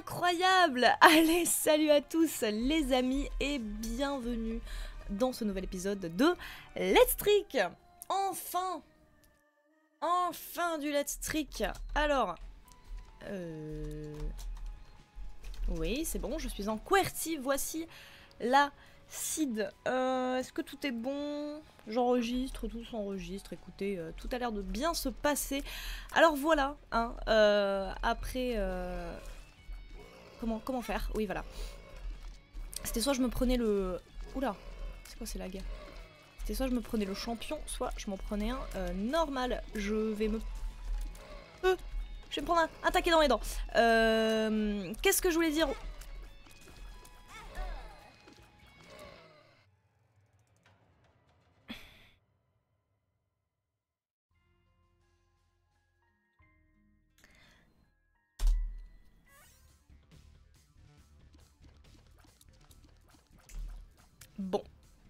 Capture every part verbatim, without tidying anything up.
incroyable! Allez, salut à tous les amis et bienvenue dans ce nouvel épisode de Let's Trick. Enfin! Enfin du Let's Trick. Alors... Euh... Oui, c'est bon, je suis en QWERTY, voici la seed. Euh, Est-ce que tout est bon? J'enregistre, tout s'enregistre, écoutez, euh, tout a l'air de bien se passer. Alors voilà, hein, euh, après... Euh... Comment, comment faire? Oui, voilà. C'était soit je me prenais le... Oula, c'est quoi ces lags? C'était soit je me prenais le champion, soit je m'en prenais un euh, normal. Je vais me... Euh, je vais me prendre un, un taquet dans les dents. Euh, Qu'est-ce que je voulais dire? Bon.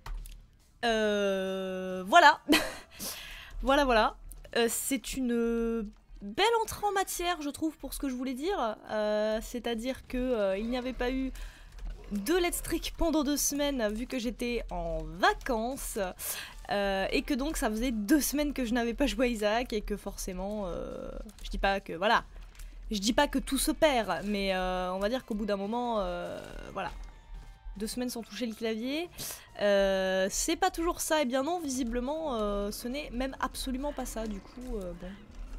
Euh, voilà. Voilà, voilà. Euh, c'est une belle entrée en matière, je trouve, pour ce que je voulais dire. Euh, C'est-à-dire que euh, il n'y avait pas eu de Let's Trick pendant deux semaines, vu que j'étais en vacances. Euh, et que donc ça faisait deux semaines que je n'avais pas joué à Isaac, et que forcément... Euh, je dis pas que... Voilà. Je dis pas que tout se perd, mais euh, on va dire qu'au bout d'un moment... Euh, voilà. Deux semaines sans toucher le clavier, euh, c'est pas toujours ça, et bien non, visiblement, euh, ce n'est même absolument pas ça, du coup, euh, bon.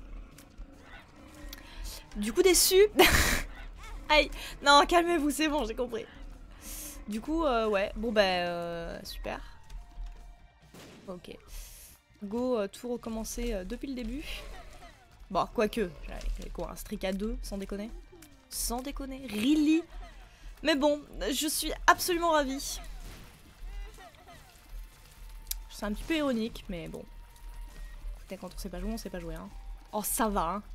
Du coup, déçu. Aïe, non, calmez-vous, c'est bon, j'ai compris. Du coup, euh, ouais, bon bah, euh, super. Ok. Go, euh, tout recommencer euh, depuis le début. Bon, quoique, j'avais quoi, un streak à deux, sans déconner. Sans déconner, really. Mais bon, je suis absolument ravie. C'est un petit peu ironique, mais bon. Écoutez, quand on sait pas jouer, on sait pas jouer. Hein. Oh, ça va. Hein.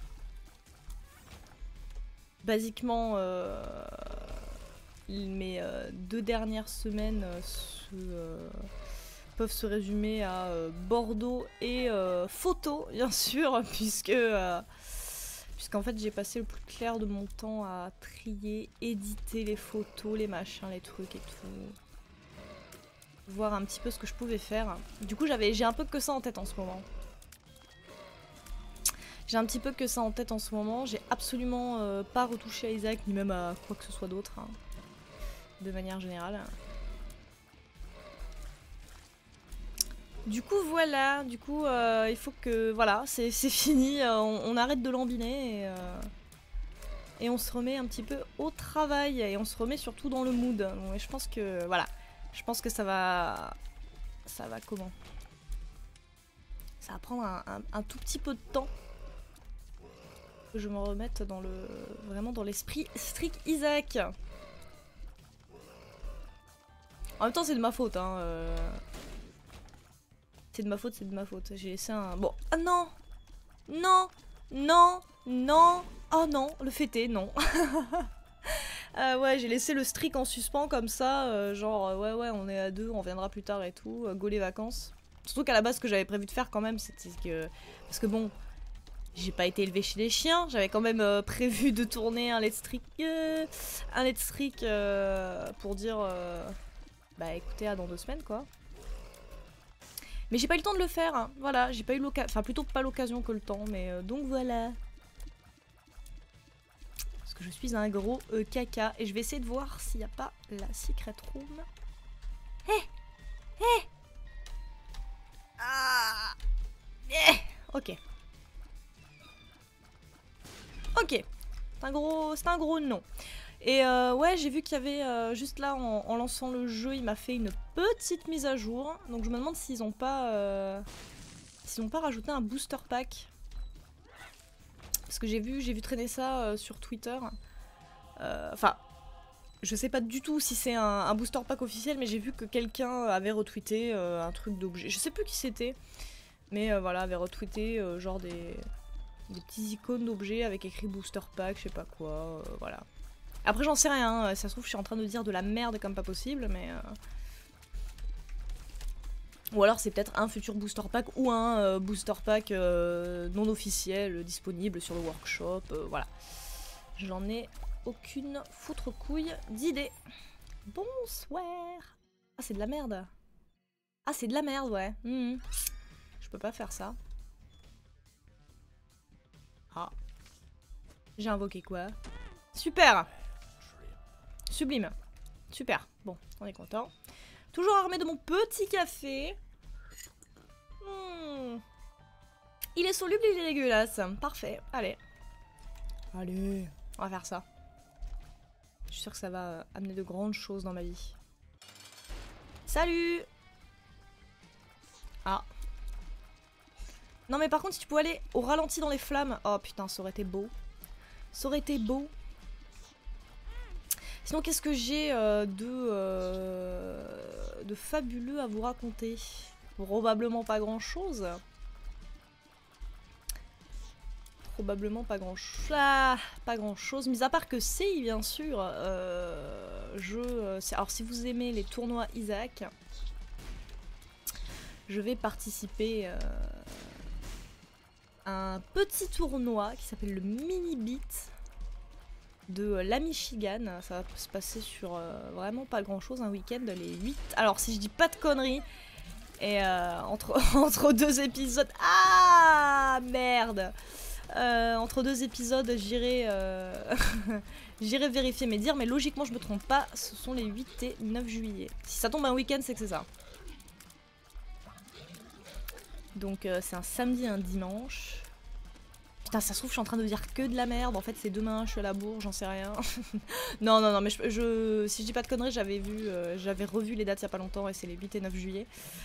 Basiquement, euh, mes euh, deux dernières semaines euh, se, euh, peuvent se résumer à euh, Bordeaux et euh, photo, bien sûr, puisque... Euh, Puisqu'en fait j'ai passé le plus clair de mon temps à trier, éditer les photos, les machins, les trucs et tout. Voir un petit peu ce que je pouvais faire. Du coup j'avais, j'ai un peu que ça en tête en ce moment. J'ai un petit peu que ça en tête en ce moment. J'ai absolument euh, pas retouché à Isaac, ni même à quoi que ce soit d'autre. Hein, de manière générale. Du coup voilà, du coup euh, il faut que, voilà, c'est fini, euh, on, on arrête de lambiner et, euh, et on se remet un petit peu au travail et on se remet surtout dans le mood. Donc, et je pense que, voilà, je pense que ça va, ça va comment? Ça va prendre un, un, un tout petit peu de temps que je me remette dans le, vraiment dans l'esprit strict Isaac. En même temps c'est de ma faute, hein. Euh... C'est de ma faute, c'est de ma faute. J'ai laissé un... Bon, ah non. Non. Non. Non. Oh non, le fêter, non. euh, ouais, j'ai laissé le streak en suspens comme ça. Euh, genre, euh, ouais, ouais, on est à deux, on reviendra plus tard et tout. Euh, go les vacances. Surtout qu'à la base, ce que j'avais prévu de faire quand même, c'était que... Parce que bon, j'ai pas été élevée chez les chiens. J'avais quand même euh, prévu de tourner un let's trick... Euh, un let's trick euh, pour dire... Euh, bah écoutez, à dans deux semaines, quoi. Mais j'ai pas eu le temps de le faire, hein. Voilà, j'ai pas eu l'occasion, enfin plutôt pas l'occasion que le temps, mais euh, donc voilà. Parce que je suis un gros euh, caca, et je vais essayer de voir s'il n'y a pas la secret room. Hé hey Hé hey Ah eh Ok. Ok. C'est un gros, c'est un gros non. Et euh, ouais, j'ai vu qu'il y avait, euh, juste là, en, en lançant le jeu, il m'a fait une petite mise à jour. Donc je me demande s'ils ont pas... Euh, s'ils ont pas rajouté un booster pack. Parce que j'ai vu, j'ai vu traîner ça euh, sur Twitter. Enfin, euh, je sais pas du tout si c'est un, un booster pack officiel, mais j'ai vu que quelqu'un avait retweeté euh, un truc d'objet. Je sais plus qui c'était, mais euh, voilà, avait retweeté euh, genre des, des petits icônes d'objets avec écrit booster pack, je sais pas quoi, euh, voilà. Après j'en sais rien, ça se trouve je suis en train de dire de la merde comme pas possible, mais... Euh... Ou alors c'est peut-être un futur booster pack ou un euh, booster pack euh, non officiel disponible sur le workshop, euh, voilà. J'en ai aucune foutre couille d'idée. Bonsoir. Ah, c'est de la merde. Ah, c'est de la merde, ouais. Mmh. Je peux pas faire ça. Ah. J'ai invoqué quoi? Super. Sublime. Super. Bon, on est content. Toujours armé de mon petit café. Mmh. Il est soluble, il est dégueulasse. Parfait. Allez. Allez. On va faire ça. Je suis sûre que ça va amener de grandes choses dans ma vie. Salut! Ah. Non mais par contre si tu pouvais aller au ralenti dans les flammes. Oh putain, ça aurait été beau. Ça aurait été beau. Sinon qu'est-ce que j'ai euh, de, euh, de fabuleux à vous raconter? Probablement pas grand chose. Probablement pas grand chose. Ah, pas grand chose. Mis à part que c'est bien sûr. Euh, je. Alors si vous aimez les tournois Isaac, je vais participer euh, à un petit tournoi qui s'appelle le Mini Beat de la Michigan. Ça va se passer sur euh, vraiment pas grand chose, un week-end, les huit. Alors si je dis pas de conneries. Et euh, entre, entre deux épisodes. Ah merde! Euh, entre deux épisodes, j'irai euh... j'irai vérifier mes dires, mais logiquement je me trompe pas, ce sont les huit et neuf juillet. Si ça tombe un week-end, c'est que c'est ça. Donc euh, c'est un samedi et un dimanche. Putain, ça se trouve, je suis en train de dire que de la merde. En fait, c'est demain, je suis à la bourre, j'en sais rien. non, non, non, mais je, je, si je dis pas de conneries, j'avais vu, euh, j'avais revu les dates il y a pas longtemps et c'est les huit et neuf juillet.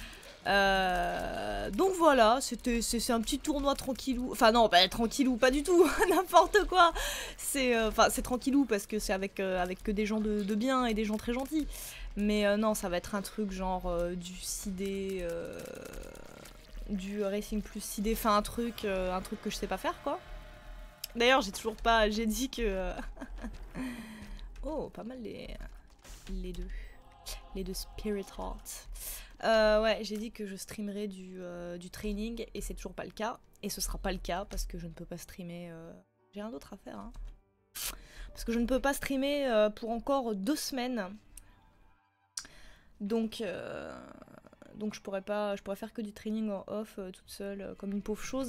Euh, donc voilà, c'était c'est un petit tournoi tranquillou. Enfin non, pas tranquillou, pas du tout, n'importe quoi. C'est enfin euh, c'est tranquillou parce que c'est avec euh, avec que des gens de, de bien et des gens très gentils. Mais euh, non, ça va être un truc genre euh, du C D, euh, du Racing plus C D, enfin un truc euh, un truc que je sais pas faire quoi. D'ailleurs, j'ai toujours pas, j'ai dit que oh, pas mal les les deux, les deux Spirit Heart. Euh, ouais, j'ai dit que je streamerais du, euh, du training et c'est toujours pas le cas. Et ce sera pas le cas parce que je ne peux pas streamer... Euh... J'ai rien d'autre à faire. Hein. Parce que je ne peux pas streamer euh, pour encore deux semaines. Donc, euh... donc je pourrais pas, je pourrais faire que du training en off euh, toute seule euh, comme une pauvre chose.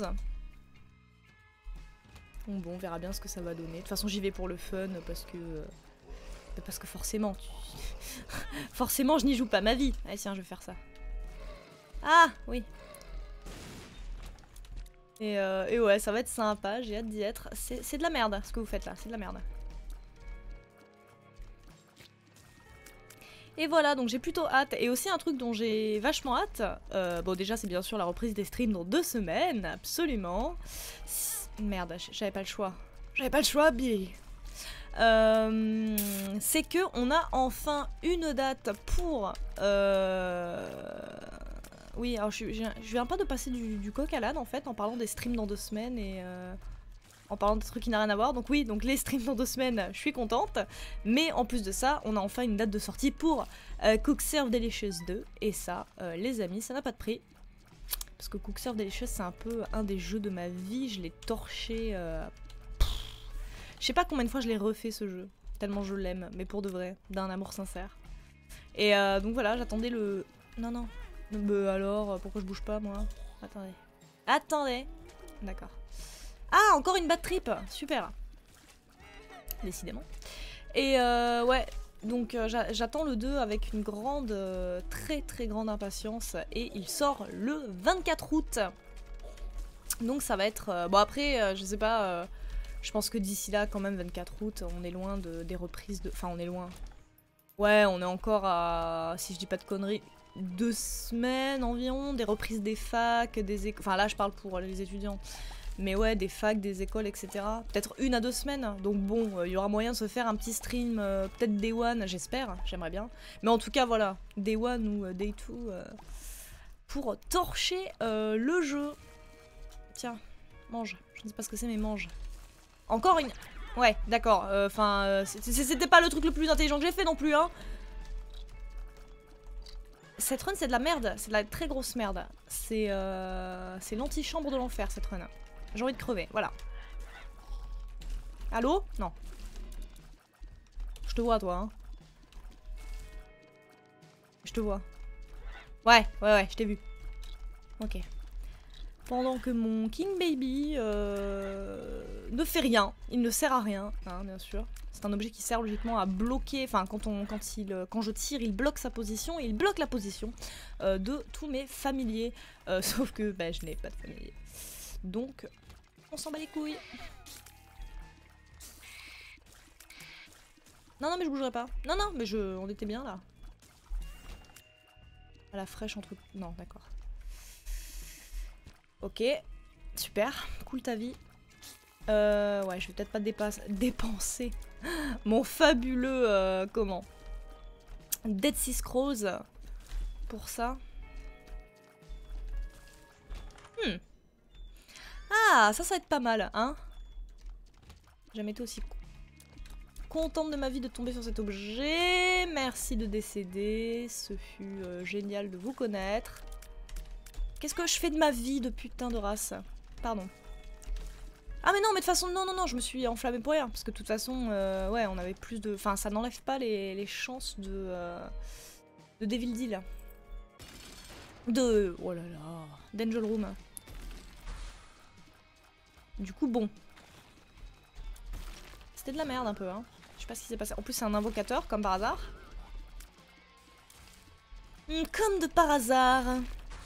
Donc bon, on verra bien ce que ça va donner. De toute façon, j'y vais pour le fun parce que... Euh... Parce que forcément, tu... forcément je n'y joue pas ma vie. Allez tiens, je vais faire ça. Ah, oui. Et, euh, et ouais, ça va être sympa, j'ai hâte d'y être. C'est de la merde ce que vous faites là, c'est de la merde. Et voilà, donc j'ai plutôt hâte. Et aussi un truc dont j'ai vachement hâte. Euh, bon déjà c'est bien sûr la reprise des streams dans deux semaines, absolument. Merde, j'avais pas le choix. J'avais pas le choix, Billy. Euh, c'est que on a enfin une date pour euh... oui alors je, je, je viens pas de passer du, du coq à l'âne en fait en parlant des streams dans deux semaines et euh, en parlant de trucs qui n'a rien à voir. Donc oui, donc les streams dans deux semaines, je suis contente, mais en plus de ça on a enfin une date de sortie pour euh, Cook Serve Delicious deux et ça euh, les amis, ça n'a pas de prix parce que Cook Serve Delicious c'est un peu un des jeux de ma vie. Je l'ai torché euh, je sais pas combien de fois je l'ai refait ce jeu, tellement je l'aime, mais pour de vrai, d'un amour sincère. Et euh, donc voilà, j'attendais le... Non, non. Bah alors, pourquoi je bouge pas moi? Attendez. Attendez. D'accord. Ah, encore une bad trip. Super. Décidément. Et euh, ouais, donc euh, j'attends le deux avec une grande, euh, très très grande impatience. Et il sort le vingt-quatre août. Donc ça va être... Euh, bon après, euh, je sais pas... Euh, Je pense que d'ici là, quand même, vingt-quatre août, on est loin de, des reprises de... Enfin, on est loin. Ouais, on est encore à, si je dis pas de conneries, deux semaines environ, des reprises des facs, des écoles... Enfin, là, je parle pour les étudiants. Mais ouais, des facs, des écoles, et cetera. Peut-être une à deux semaines. Donc bon, il euh, y aura moyen de se faire un petit stream, euh, peut-être Day One, j'espère, j'aimerais bien. Mais en tout cas, voilà, Day One ou euh, Day Two, euh, pour torcher euh, le jeu. Tiens, mange. Je ne sais pas ce que c'est, mais mange. Encore une... Ouais, d'accord. Enfin, euh, c'était pas le truc le plus intelligent que j'ai fait non plus, hein. Cette run, c'est de la merde. C'est de la très grosse merde. C'est euh, c'est l'antichambre de l'enfer, cette run. J'ai envie de crever, voilà. Allô? Non. Je te vois, toi. Hein. Je te vois. Ouais, ouais, ouais, je t'ai vu. Ok. Pendant que mon King Baby euh, ne fait rien. Il ne sert à rien, hein, bien sûr. C'est un objet qui sert logiquement à bloquer... Enfin, quand, on, quand, il, quand je tire, il bloque sa position. Et il bloque la position euh, de tous mes familiers. Euh, sauf que bah, je n'ai pas de familier. Donc, on s'en bat les couilles. Non, non, mais je bougerai pas. Non, non, mais je, on était bien là. À la fraîche entre... Non, d'accord. Ok, super, cool ta vie. Euh, ouais, je vais peut-être pas dépasse... dépenser mon fabuleux... Euh, comment Dead Sea Scrolls pour ça. Hmm. Ah, ça, ça va être pas mal, hein. J'ai jamais été aussi contente de ma vie de tomber sur cet objet. Merci de décéder, ce fut euh, génial de vous connaître. Qu'est-ce que je fais de ma vie de putain de race? Pardon. Ah mais non, mais de toute façon, non, non, non, je me suis enflammée pour rien. Parce que de toute façon, euh, ouais, on avait plus de... Enfin, ça n'enlève pas les, les chances de... Euh, de Devil Deal. De... Oh là là... d'Angel Room. Du coup, bon. C'était de la merde un peu, hein. Je sais pas ce qui s'est passé. En plus, c'est un invocateur, comme par hasard. Hum, comme de par hasard.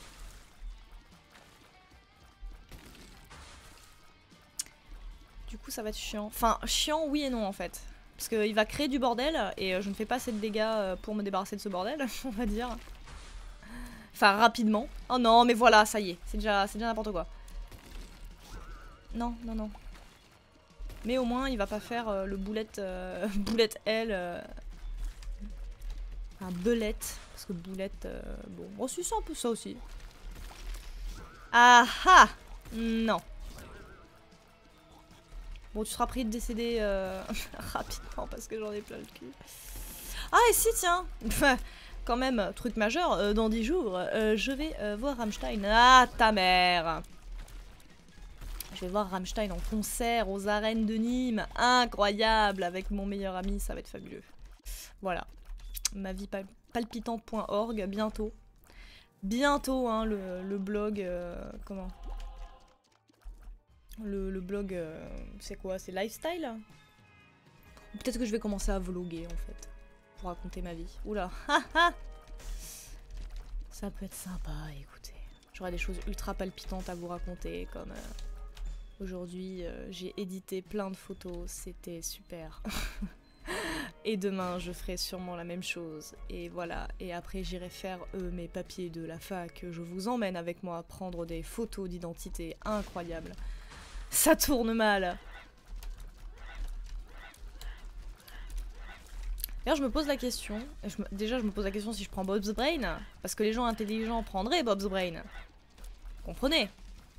Du coup, ça va être chiant. Enfin, chiant, oui et non, en fait. Parce qu'il va créer du bordel, et je ne fais pas assez de dégâts pour me débarrasser de ce bordel, on va dire. Enfin, rapidement. Oh non, mais voilà, ça y est. C'est déjà, c'est déjà n'importe quoi. Non, non, non. Mais au moins, il va pas faire euh, le boulette... Euh, boulette L. Euh, un belette. Parce que boulette... Euh, bon, oh, si, c'est un peu ça aussi. Ah ah. Non. Bon, tu seras pris de décéder euh, rapidement parce que j'en ai plein le cul. Ah, et si, tiens. Quand même, truc majeur, euh, dans dix jours, euh, je vais euh, voir Rammstein. Ah, ta mère. Je vais voir Rammstein en concert aux arènes de Nîmes. Incroyable. Avec mon meilleur ami, ça va être fabuleux. Voilà. Ma vie pal palpitante point org, bientôt. Bientôt, hein, le, le blog... Euh, comment Le, le blog, euh, c'est quoi? C'est lifestyle? Peut-être que je vais commencer à vloguer, en fait. Pour raconter ma vie. Oula. Ça peut être sympa, écoutez. J'aurai des choses ultra palpitantes à vous raconter, comme... Euh, aujourd'hui, euh, j'ai édité plein de photos. C'était super. Et demain, je ferai sûrement la même chose. Et voilà. Et après, j'irai faire euh, mes papiers de la fac. Je vous emmène avec moi prendre des photos d'identité incroyables. Ça tourne mal. D'ailleurs, je me pose la question. Je me, déjà, je me pose la question si je prends Bob's Brain. Parce que les gens intelligents prendraient Bob's Brain. Comprenez?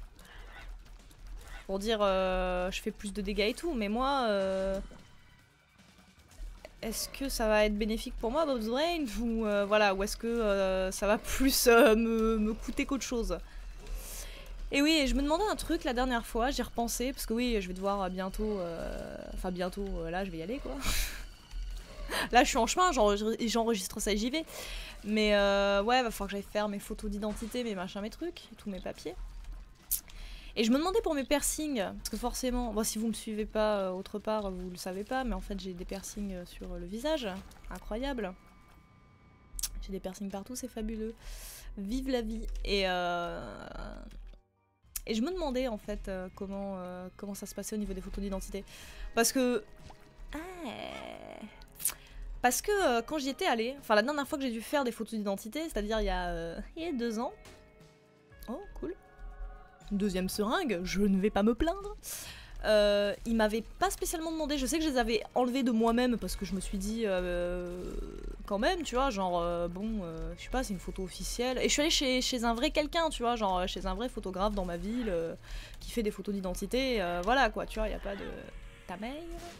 Pour dire, euh, je fais plus de dégâts et tout. Mais moi... Euh, est-ce que ça va être bénéfique pour moi, Bob's Brain? Ou euh, voilà, ou est-ce que euh, ça va plus euh, me, me coûter qu'autre chose? Et oui, je me demandais un truc la dernière fois, j'ai repensé, parce que oui, je vais devoir bientôt... Euh, enfin, bientôt, euh, là, je vais y aller, quoi. Là, je suis en chemin, j'enregistre ça et j'y vais. Mais euh, ouais, va falloir que j'aille faire mes photos d'identité, mes machins, mes trucs, tous mes papiers. Et je me demandais pour mes piercings, parce que forcément, bon, si vous me suivez pas euh, autre part, vous le savez pas, mais en fait j'ai des piercings sur le visage, incroyable. J'ai des piercings partout, c'est fabuleux. Vive la vie. Et, euh... et je me demandais en fait euh, comment, euh, comment ça se passait au niveau des photos d'identité. Parce que... Ah... Parce que euh, quand j'y étais allée, enfin la dernière fois que j'ai dû faire des photos d'identité, c'est-à-dire il y a, euh, il y a deux ans. Oh, cool. Deuxième seringue, je ne vais pas me plaindre. Euh, ils m'avaient pas spécialement demandé, je sais que je les avais enlevés de moi-même parce que je me suis dit, euh, quand même, tu vois, genre, euh, bon, euh, je sais pas, c'est une photo officielle. Et je suis allée chez, chez un vrai quelqu'un, tu vois, genre, chez un vrai photographe dans ma ville euh, qui fait des photos d'identité, euh, voilà quoi, tu vois, il n'y a pas de... Ta mère.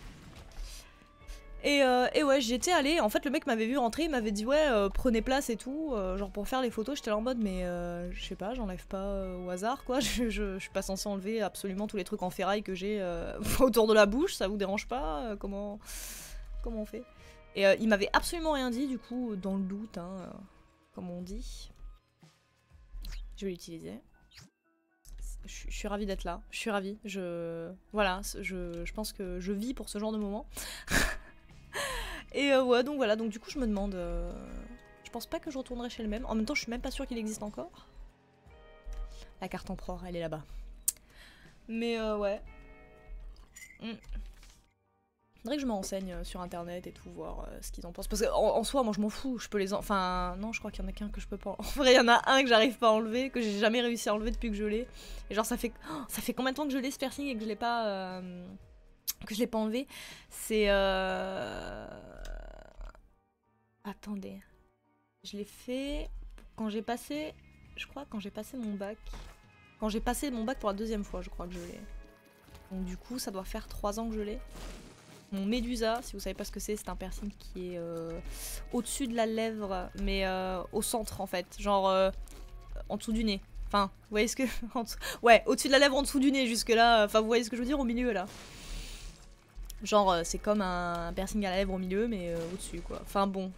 Et, euh, et ouais, j'y étais allée, en fait le mec m'avait vu rentrer, il m'avait dit ouais, euh, prenez place et tout, euh, genre pour faire les photos, j'étais là en mode mais euh, je sais pas, j'enlève pas euh, au hasard quoi, je, je, je suis pas censée enlever absolument tous les trucs en ferraille que j'ai euh, autour de la bouche, ça vous dérange pas euh, comment, comment on fait? Et euh, il m'avait absolument rien dit, du coup, dans le doute, hein, euh, comme on dit. Je vais l'utiliser. Je, je suis ravie d'être là, je suis ravie. Je, voilà, je, je pense que je vis pour ce genre de moment. Et euh, ouais, donc voilà, donc du coup je me demande... Euh, je pense pas que je retournerai chez le même. En même temps, je suis même pas sûre qu'il existe encore. La carte empereur, elle est là-bas. Mais euh, ouais. Mm. Faudrait que je me renseigne sur internet et tout, voir euh, ce qu'ils en pensent. Parce qu'en en soi, moi je m'en fous, je peux les... En... Enfin, non, je crois qu'il y en a qu'un que je peux pas... En vrai, il y en a un que j'arrive pas à enlever, que j'ai jamais réussi à enlever depuis que je l'ai. Et genre, ça fait... Oh, ça fait combien de temps que je l'ai ce piercing et que je l'ai pas... Euh... Que je l'ai pas enlevé. C'est... Euh... Attendez. Je l'ai fait quand j'ai passé... Je crois quand j'ai passé mon bac. Quand j'ai passé mon bac pour la deuxième fois, je crois que je l'ai. Donc du coup, ça doit faire trois ans que je l'ai. Mon Médusa, si vous savez pas ce que c'est, c'est un piercing qui est euh, au-dessus de la lèvre, mais euh, au centre en fait, genre euh, en dessous du nez. Enfin, vous voyez ce que... Ouais, au-dessus de la lèvre, en dessous du nez, jusque là, enfin vous voyez ce que je veux dire, au milieu là. Genre euh, c'est comme un piercing à la lèvre au milieu, mais euh, au-dessus quoi. Enfin bon.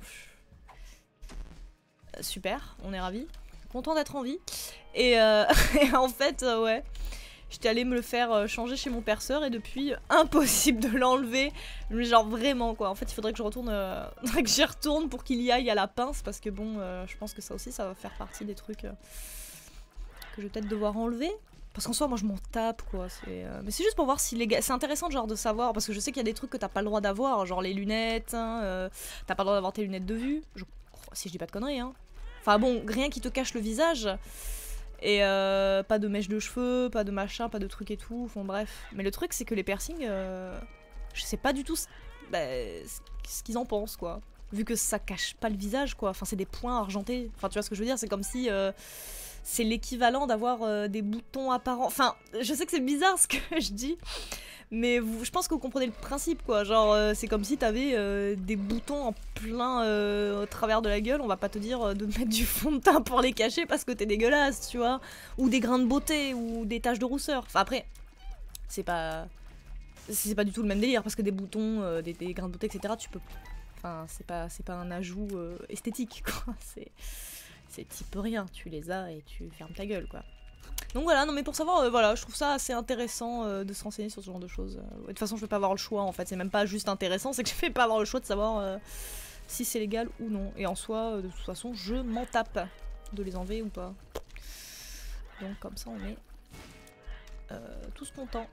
Super, on est ravis. Content d'être en vie. Et, euh, et en fait, euh, ouais... J'étais allée me le faire changer chez mon perceur et depuis, impossible de l'enlever. Mais genre vraiment quoi. En fait, il faudrait que je retourne, euh, que j'y retourne pour qu'il y aille à la pince parce que bon, euh, je pense que ça aussi, ça va faire partie des trucs euh, que je vais peut-être devoir enlever. Parce qu'en soi, moi, je m'en tape quoi. Euh... Mais c'est juste pour voir si les gars, c'est intéressant genre de savoir parce que je sais qu'il y a des trucs que t'as pas le droit d'avoir, genre les lunettes. Hein, euh... T'as pas le droit d'avoir tes lunettes de vue. Je... Si je dis pas de conneries. Hein. Enfin bon, rien qui te cache le visage. Et euh, pas de mèche de cheveux, pas de machin, pas de trucs et tout, enfin bref. Mais le truc c'est que les piercings, euh, je sais pas du tout bah, ce qu'ils en pensent quoi. Vu que ça cache pas le visage quoi, enfin c'est des points argentés, enfin tu vois ce que je veux dire, c'est comme si euh, c'est l'équivalent d'avoir euh, des boutons apparents. Enfin je sais que c'est bizarre ce que je dis, mais vous, je pense que vous comprenez le principe quoi, genre euh, c'est comme si t'avais euh, des boutons en plein euh, au travers de la gueule, on va pas te dire euh, de mettre du fond de teint pour les cacher parce que t'es dégueulasse, tu vois, ou des grains de beauté, ou des taches de rousseur, enfin après, c'est pas... c'est pas du tout le même délire parce que des boutons, euh, des, des grains de beauté, et cetera tu peux... Enfin c'est pas, c'est pas un ajout euh, esthétique quoi, c'est... c'est t'y peux rien, tu les as et tu fermes ta gueule quoi. Donc voilà, non mais pour savoir, euh, voilà, je trouve ça assez intéressant euh, de se renseigner sur ce genre de choses. De toute façon, je vais pas avoir le choix en fait, c'est même pas juste intéressant, c'est que je vais pas avoir le choix de savoir euh, si c'est légal ou non. Et en soi, euh, de toute façon, je m'en tape de les enlever ou pas. Donc comme ça, on est euh, tous contents.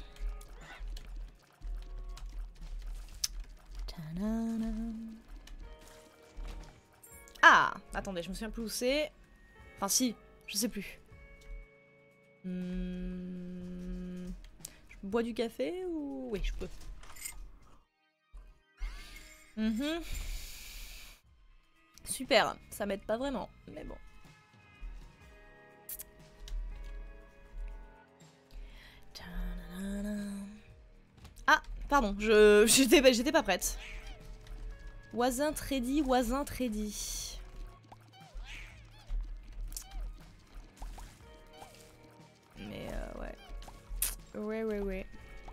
Ah, attendez, je me souviens plus où c'est. Enfin si, je sais plus. Hmm... Je bois du café ou... Oui, je peux. Mm-hmm. Super, ça m'aide pas vraiment, mais bon. Ah, pardon, je j'étais j'étais pas prête. Wasn't ready, wasn't ready. Mais euh, ouais. Ouais, ouais, ouais.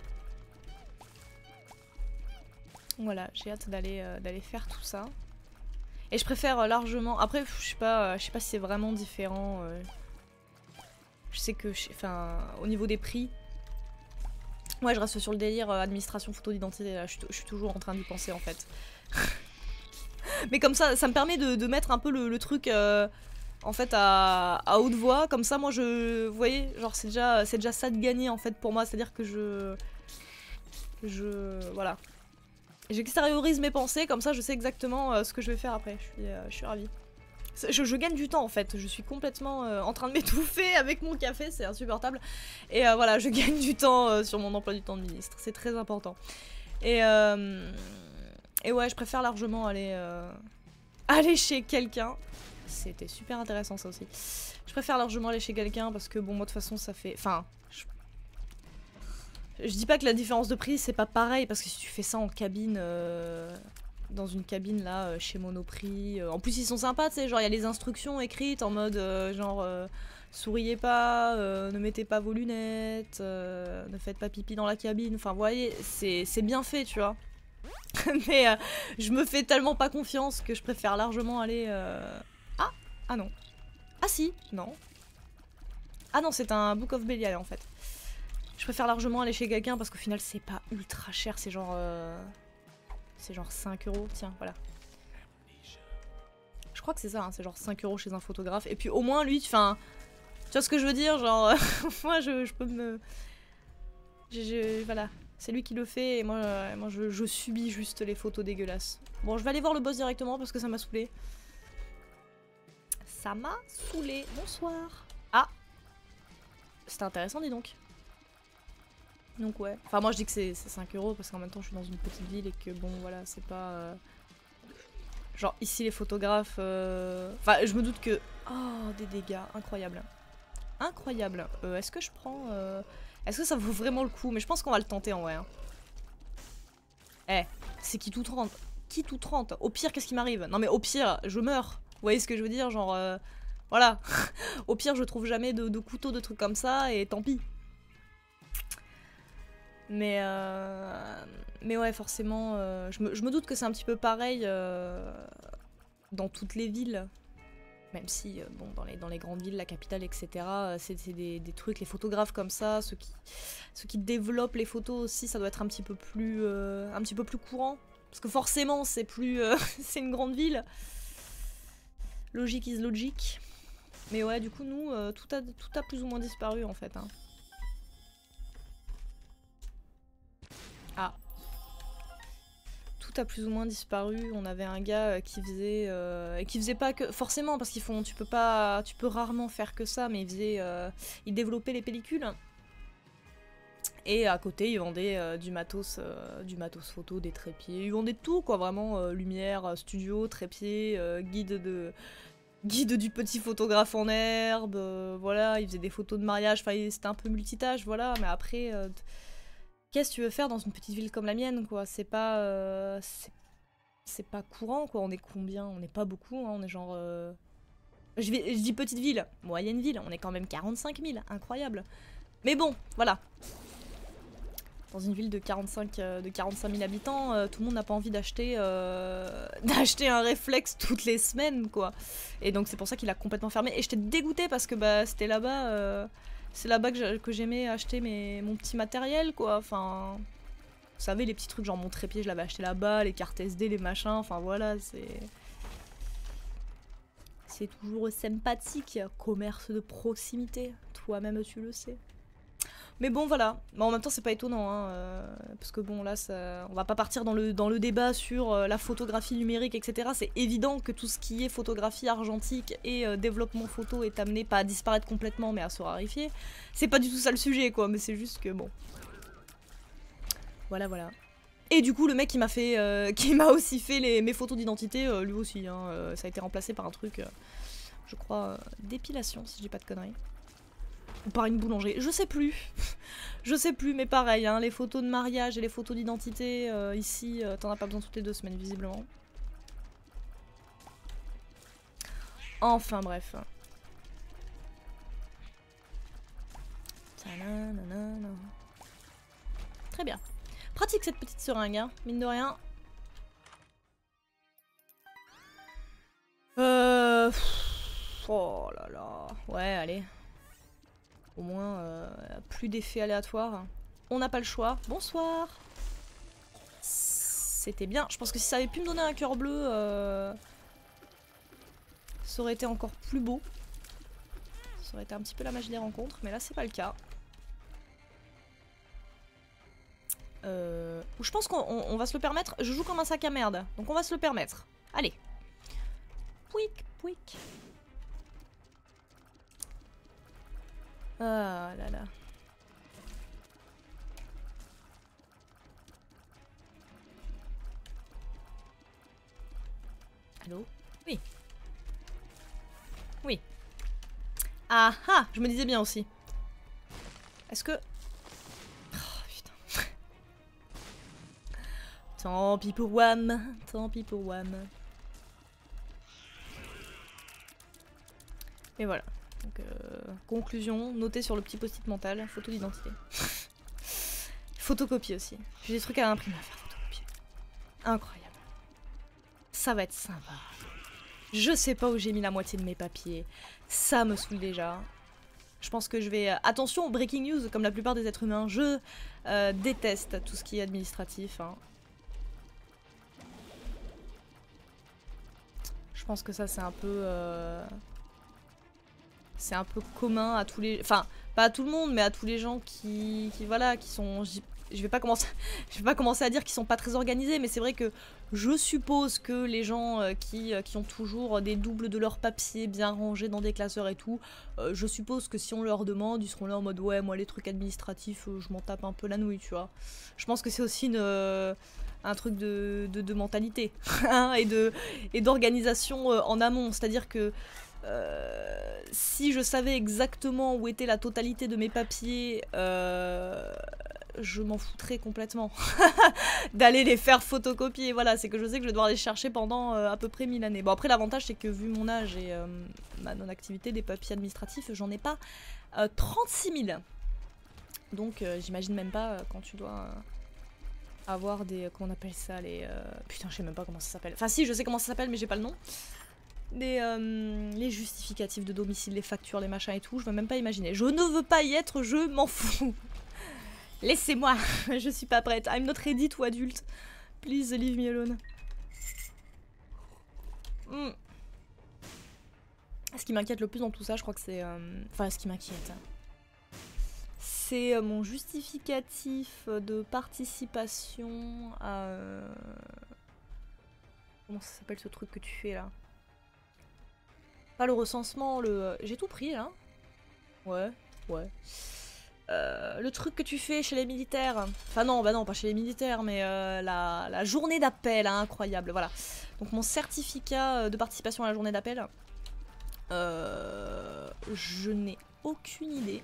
Voilà, j'ai hâte d'aller euh, d'aller faire tout ça. Et je préfère euh, largement... Après, je sais pas, euh, je sais pas si c'est vraiment différent. Euh... Je sais que... Enfin, au niveau des prix... Ouais, je reste sur le délire euh, administration photo d'identité. Là, je, je suis toujours en train d'y penser, en fait. Mais comme ça, ça me permet de, de mettre un peu le, le truc... Euh... En fait à, à haute voix, comme ça moi je... Vous voyez, genre c'est déjà, c'est déjà ça de gagner en fait pour moi, c'est à dire que je... Je... Voilà. J'extériorise mes pensées, comme ça je sais exactement euh, ce que je vais faire après, je suis, euh, je suis ravie. Je, je gagne du temps en fait, je suis complètement euh, en train de m'étouffer avec mon café, c'est insupportable. Et euh, voilà, je gagne du temps euh, sur mon emploi du temps de ministre, c'est très important. Et, euh, et ouais, je préfère largement aller, euh, aller chez quelqu'un. C'était super intéressant ça aussi. Je préfère largement aller chez quelqu'un parce que bon moi de toute façon ça fait... Enfin... Je... je dis pas que la différence de prix c'est pas pareil parce que si tu fais ça en cabine... Euh... Dans une cabine là euh, chez Monoprix... Euh... En plus ils sont sympas tu sais, genre il y a les instructions écrites en mode euh, genre... Euh... Souriez pas, euh, ne mettez pas vos lunettes, euh, ne faites pas pipi dans la cabine, enfin vous voyez, c'est bien fait tu vois. Mais euh, je me fais tellement pas confiance que je préfère largement aller... Euh... Ah Ah non. Ah si Non. Ah non, c'est un Book of Belial en fait. Je préfère largement aller chez quelqu'un parce qu'au final c'est pas ultra cher, c'est genre... Euh... C'est genre cinq euros, tiens, voilà. Je crois que c'est ça, hein, c'est genre cinq euros chez un photographe. Et puis au moins lui, tu, fin, tu vois ce que je veux dire, genre... moi je, je peux me... Je, je, voilà. C'est lui qui le fait et moi, euh, moi je, je subis juste les photos dégueulasses. Bon, je vais aller voir le boss directement parce que ça m'a saoulé. Ça m'a saoulé. Bonsoir. Ah. C'était intéressant, dis donc. Donc ouais. Enfin moi je dis que c'est cinq euros parce qu'en même temps je suis dans une petite ville et que bon voilà c'est pas... Euh... Genre ici les photographes... Euh... Enfin je me doute que... Oh des dégâts, incroyable. Incroyable. Euh, Est-ce que je prends... Euh... Est-ce que ça vaut vraiment le coup? Mais je pense qu'on va le tenter en vrai. Hein. Eh, c'est qui tout trente? Qui tout trente? Au pire qu'est-ce qui m'arrive? Non mais au pire je meurs. Vous voyez ce que je veux dire? Genre... Euh... Voilà. Au pire je trouve jamais de, de couteau, de trucs comme ça et tant pis. Mais, euh... mais ouais, forcément, euh, je, me, je me doute que c'est un petit peu pareil euh, dans toutes les villes. Même si, euh, bon, dans les, dans les grandes villes, la capitale, et cetera, c'est des, des trucs, les photographes comme ça, ceux qui, ceux qui développent les photos aussi, ça doit être un petit peu plus, euh, un petit peu plus courant. Parce que forcément, c'est plus, euh, c'est une grande ville. Logique is logic. Mais ouais, du coup, nous, euh, tout, a, tout a plus ou moins disparu, en fait. Hein. Ah. Tout a plus ou moins disparu. On avait un gars qui faisait... Euh, qui faisait pas que... Forcément, parce qu'ils font... Tu peux pas... Tu peux rarement faire que ça, mais il faisait... Euh, il développait les pellicules. Et à côté, il vendait euh, du matos euh, du matos photo, des trépieds. Il vendait tout, quoi, vraiment. Euh, lumière, studio, trépied, euh, guide de... Guide du petit photographe en herbe. Euh, voilà, il faisait des photos de mariage. Enfin, c'était un peu multitâche, voilà. Mais après... Euh, qu'est-ce que tu veux faire dans une petite ville comme la mienne, quoi? C'est pas... Euh, c'est pas courant, quoi. On est combien? On n'est pas beaucoup, hein. On est genre... Euh... Je, vais, je dis petite ville, moyenne ville. On est quand même quarante-cinq mille, incroyable. Mais bon, voilà. Dans une ville de quarante-cinq, euh, de quarante-cinq mille habitants, euh, tout le monde n'a pas envie d'acheter euh, d'acheter un réflexe toutes les semaines, quoi. Et donc c'est pour ça qu'il a complètement fermé. Et j'étais dégoûtée parce que bah, c'était là-bas... Euh... C'est là-bas que j'aimais acheter mes, mon petit matériel, quoi. Enfin, vous savez, les petits trucs, genre mon trépied, je l'avais acheté là-bas, les cartes S D, les machins, enfin voilà, c'est... C'est toujours sympathique, commerce de proximité, toi-même tu le sais. Mais bon, voilà. Mais en même temps, c'est pas étonnant, hein, euh, parce que bon, là, ça... on va pas partir dans le, dans le débat sur euh, la photographie numérique, et cetera. C'est évident que tout ce qui est photographie argentique et euh, développement photo est amené pas à disparaître complètement, mais à se raréfier. C'est pas du tout ça le sujet, quoi, mais c'est juste que bon. Voilà, voilà. Et du coup, le mec qui m'a fait, euh, qui m'a aussi fait les, mes photos d'identité, euh, lui aussi, hein, euh, ça a été remplacé par un truc, euh, je crois, euh, d'épilation, si je dis pas de conneries. Ou par une boulangerie, je sais plus. Je sais plus, mais pareil, hein, les photos de mariage et les photos d'identité, euh, ici, euh, t'en as pas besoin toutes les deux semaines, visiblement. Enfin, bref. Très bien. Pratique cette petite seringue, hein, mine de rien. Euh... Oh là là. Ouais, allez. Au moins, euh, plus d'effets aléatoires. On n'a pas le choix. Bonsoir. C'était bien. Je pense que si ça avait pu me donner un cœur bleu, euh, ça aurait été encore plus beau. Ça aurait été un petit peu la magie des rencontres, mais là c'est pas le cas. Euh, je pense qu'on va se le permettre. Je joue comme un sac à merde, donc on va se le permettre. Allez. Pouic, pouic. Ah là là. Allô? Oui. Oui. Ah ah, je me disais bien aussi. Est-ce que... Oh putain. Tant pis pour Wham. Tant pis pour Wham. Et voilà. Donc, euh, conclusion, notez sur le petit post-it mental, photo d'identité. Photocopie aussi. J'ai des trucs à imprimer à faire, photocopier. Incroyable. Ça va être sympa. Je sais pas où j'ai mis la moitié de mes papiers. Ça me saoule déjà. Je pense que je vais... Attention, breaking news, comme la plupart des êtres humains, je euh, déteste tout ce qui est administratif. Hein. Je pense que ça, c'est un peu... Euh... C'est un peu commun à tous les... Enfin, pas à tout le monde, mais à tous les gens qui... qui voilà, qui sont... Je vais pas commencer, je vais pas commencer à dire qu'ils sont pas très organisés, mais c'est vrai que je suppose que les gens euh, qui, euh, qui ont toujours des doubles de leurs papiers bien rangés dans des classeurs et tout, euh, je suppose que si on leur demande, ils seront là en mode ouais, moi les trucs administratifs, euh, je m'en tape un peu la nouille, tu vois. Je pense que c'est aussi une, euh, un truc de, de, de mentalité hein, et de et d'organisation euh, en amont, c'est-à-dire que Euh, si je savais exactement où était la totalité de mes papiers, euh, je m'en foutrais complètement d'aller les faire photocopier. Voilà, c'est que je sais que je vais devoir les chercher pendant euh, à peu près mille années. Bon, après, l'avantage, c'est que vu mon âge et euh, ma non-activité des papiers administratifs, j'en ai pas euh, trente-six mille. Donc, euh, j'imagine même pas euh, quand tu dois euh, avoir des... Comment on appelle ça les, euh... Putain, je sais même pas comment ça s'appelle. Enfin, si, je sais comment ça s'appelle, mais j'ai pas le nom. Les, euh, les justificatifs de domicile, les factures, les machins et tout, je veux même pas imaginer. Je ne veux pas y être, je m'en fous. Laissez-moi, je suis pas prête. I'm not ready to adulte. Please leave me alone. Mm. Ce qui m'inquiète le plus dans tout ça, je crois que c'est... Euh... Enfin, ce qui m'inquiète. C'est euh, mon justificatif de participation à... Euh... Comment ça s'appelle ce truc que tu fais là? Pas le recensement, le... J'ai tout pris, là. Ouais, ouais. Euh, le truc que tu fais chez les militaires. Enfin non, bah non, pas chez les militaires, mais euh, la, la journée d'appel, hein, incroyable, voilà. Donc mon certificat de participation à la journée d'appel. Euh, je n'ai aucune idée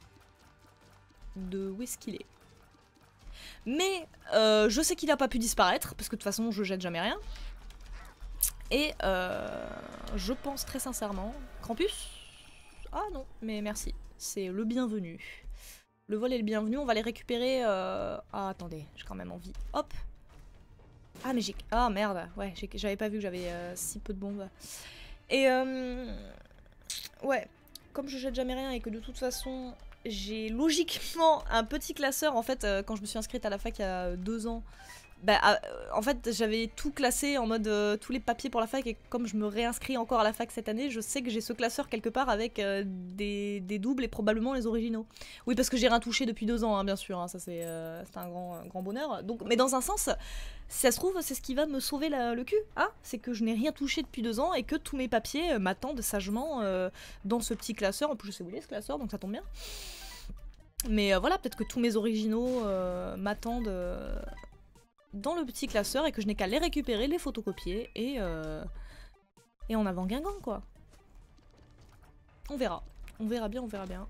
de où est-ce qu'il est. Mais euh, je sais qu'il n'a pas pu disparaître, parce que de toute façon, je jette jamais rien. Et euh, je pense très sincèrement... Krampus? Ah non, mais merci. C'est le bienvenu. Le vol est le bienvenu, on va les récupérer... Euh... Ah, attendez, j'ai quand même envie. Hop. Ah, mais j'ai... Ah, merde. Ouais, j'avais pas vu que j'avais euh, si peu de bombes. Et euh... Ouais, comme je jette jamais rien et que de toute façon... J'ai logiquement un petit classeur. En fait, euh, quand je me suis inscrite à la fac il y a deux ans... Bah, euh, en fait, j'avais tout classé en mode euh, tous les papiers pour la fac, et comme je me réinscris encore à la fac cette année, je sais que j'ai ce classeur quelque part avec euh, des, des doubles et probablement les originaux. Oui, parce que j'ai rien touché depuis deux ans, hein, bien sûr, hein, ça c'est euh, un grand, un grand bonheur. Donc, mais dans un sens, si ça se trouve, c'est ce qui va me sauver la, le cul, hein, c'est que je n'ai rien touché depuis deux ans et que tous mes papiers euh, m'attendent sagement euh, dans ce petit classeur. En plus, je sais où il est ce classeur, donc ça tombe bien. Mais euh, voilà, peut-être que tous mes originaux euh, m'attendent... Euh, dans le petit classeur et que je n'ai qu'à les récupérer, les photocopier et euh, et en avant Guingamp quoi. On verra. On verra bien, on verra bien.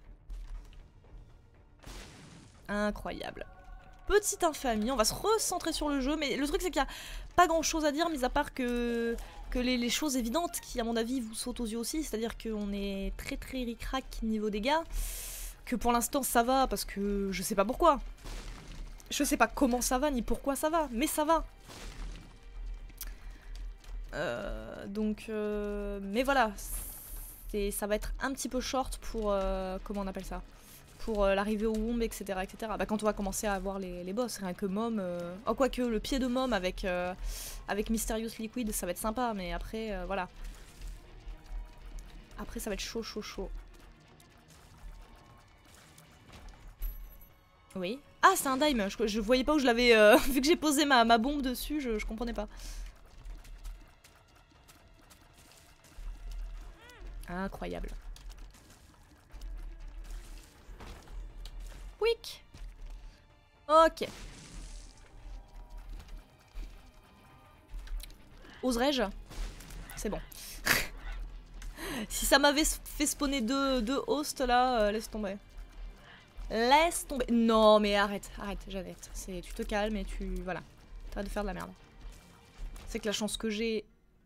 Incroyable. Petite infamie, on va se recentrer sur le jeu, mais le truc c'est qu'il n'y a pas grand chose à dire, mis à part que, que les, les choses évidentes qui à mon avis vous sautent aux yeux aussi, c'est-à-dire qu'on est très très ric-rac niveau dégâts, que pour l'instant ça va parce que je sais pas pourquoi. Je sais pas comment ça va, ni pourquoi ça va, mais ça va. Euh, donc, euh, mais voilà, ça va être un petit peu short pour, euh, comment on appelle ça, pour euh, l'arrivée au Womb, et cetera, et cetera. Bah, quand on va commencer à avoir les, les boss, rien que Mom, euh... oh quoique le pied de Mom avec euh, avec Mysterious Liquid, ça va être sympa, mais après, euh, voilà. Après, ça va être chaud, chaud, chaud. Oui. Ah, c'est un dime. Je, je voyais pas où je l'avais... Euh, vu que j'ai posé ma, ma bombe dessus, je, je comprenais pas. Incroyable. Quick. Ok. Oserais-je? C'est bon. Si ça m'avait fait spawner deux, deux hosts là, euh, laisse tomber. Laisse tomber. Non mais arrête, arrête, Jeannette. Tu te calmes et tu... Voilà. T'arrêtes de faire de la merde. C'est que la chance que j'ai...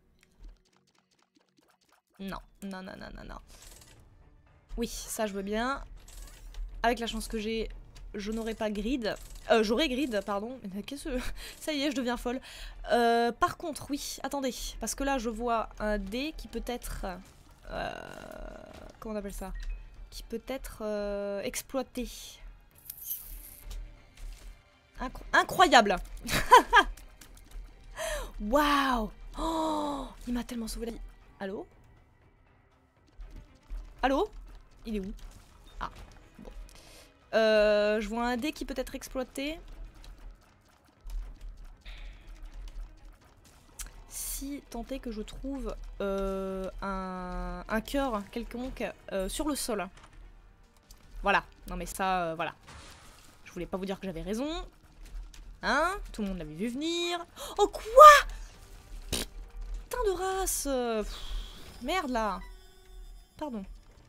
Non, non, non, non, non, non. Oui, ça je veux bien. Avec la chance que j'ai, je n'aurai pas grid. Euh, j'aurai grid, pardon. Qu'est-ce que... Ça y est, je deviens folle. Euh, par contre, oui, attendez. Parce que là, je vois un dé qui peut être... Euh, comment on appelle ça? Qui peut être euh, exploité. Incro incroyable. Waouh. Oh, il m'a tellement sauvé la vie. Allô? Allô? Il est où? Ah, bon. Euh, je vois un dé qui peut être exploité. Si tant est que je trouve euh, un, un cœur quelconque euh, sur le sol. Voilà. Non mais ça, euh, voilà. Je voulais pas vous dire que j'avais raison. Hein? Tout le monde l'avait vu venir. Oh quoi? Putain de race. Pff, merde là. Pardon.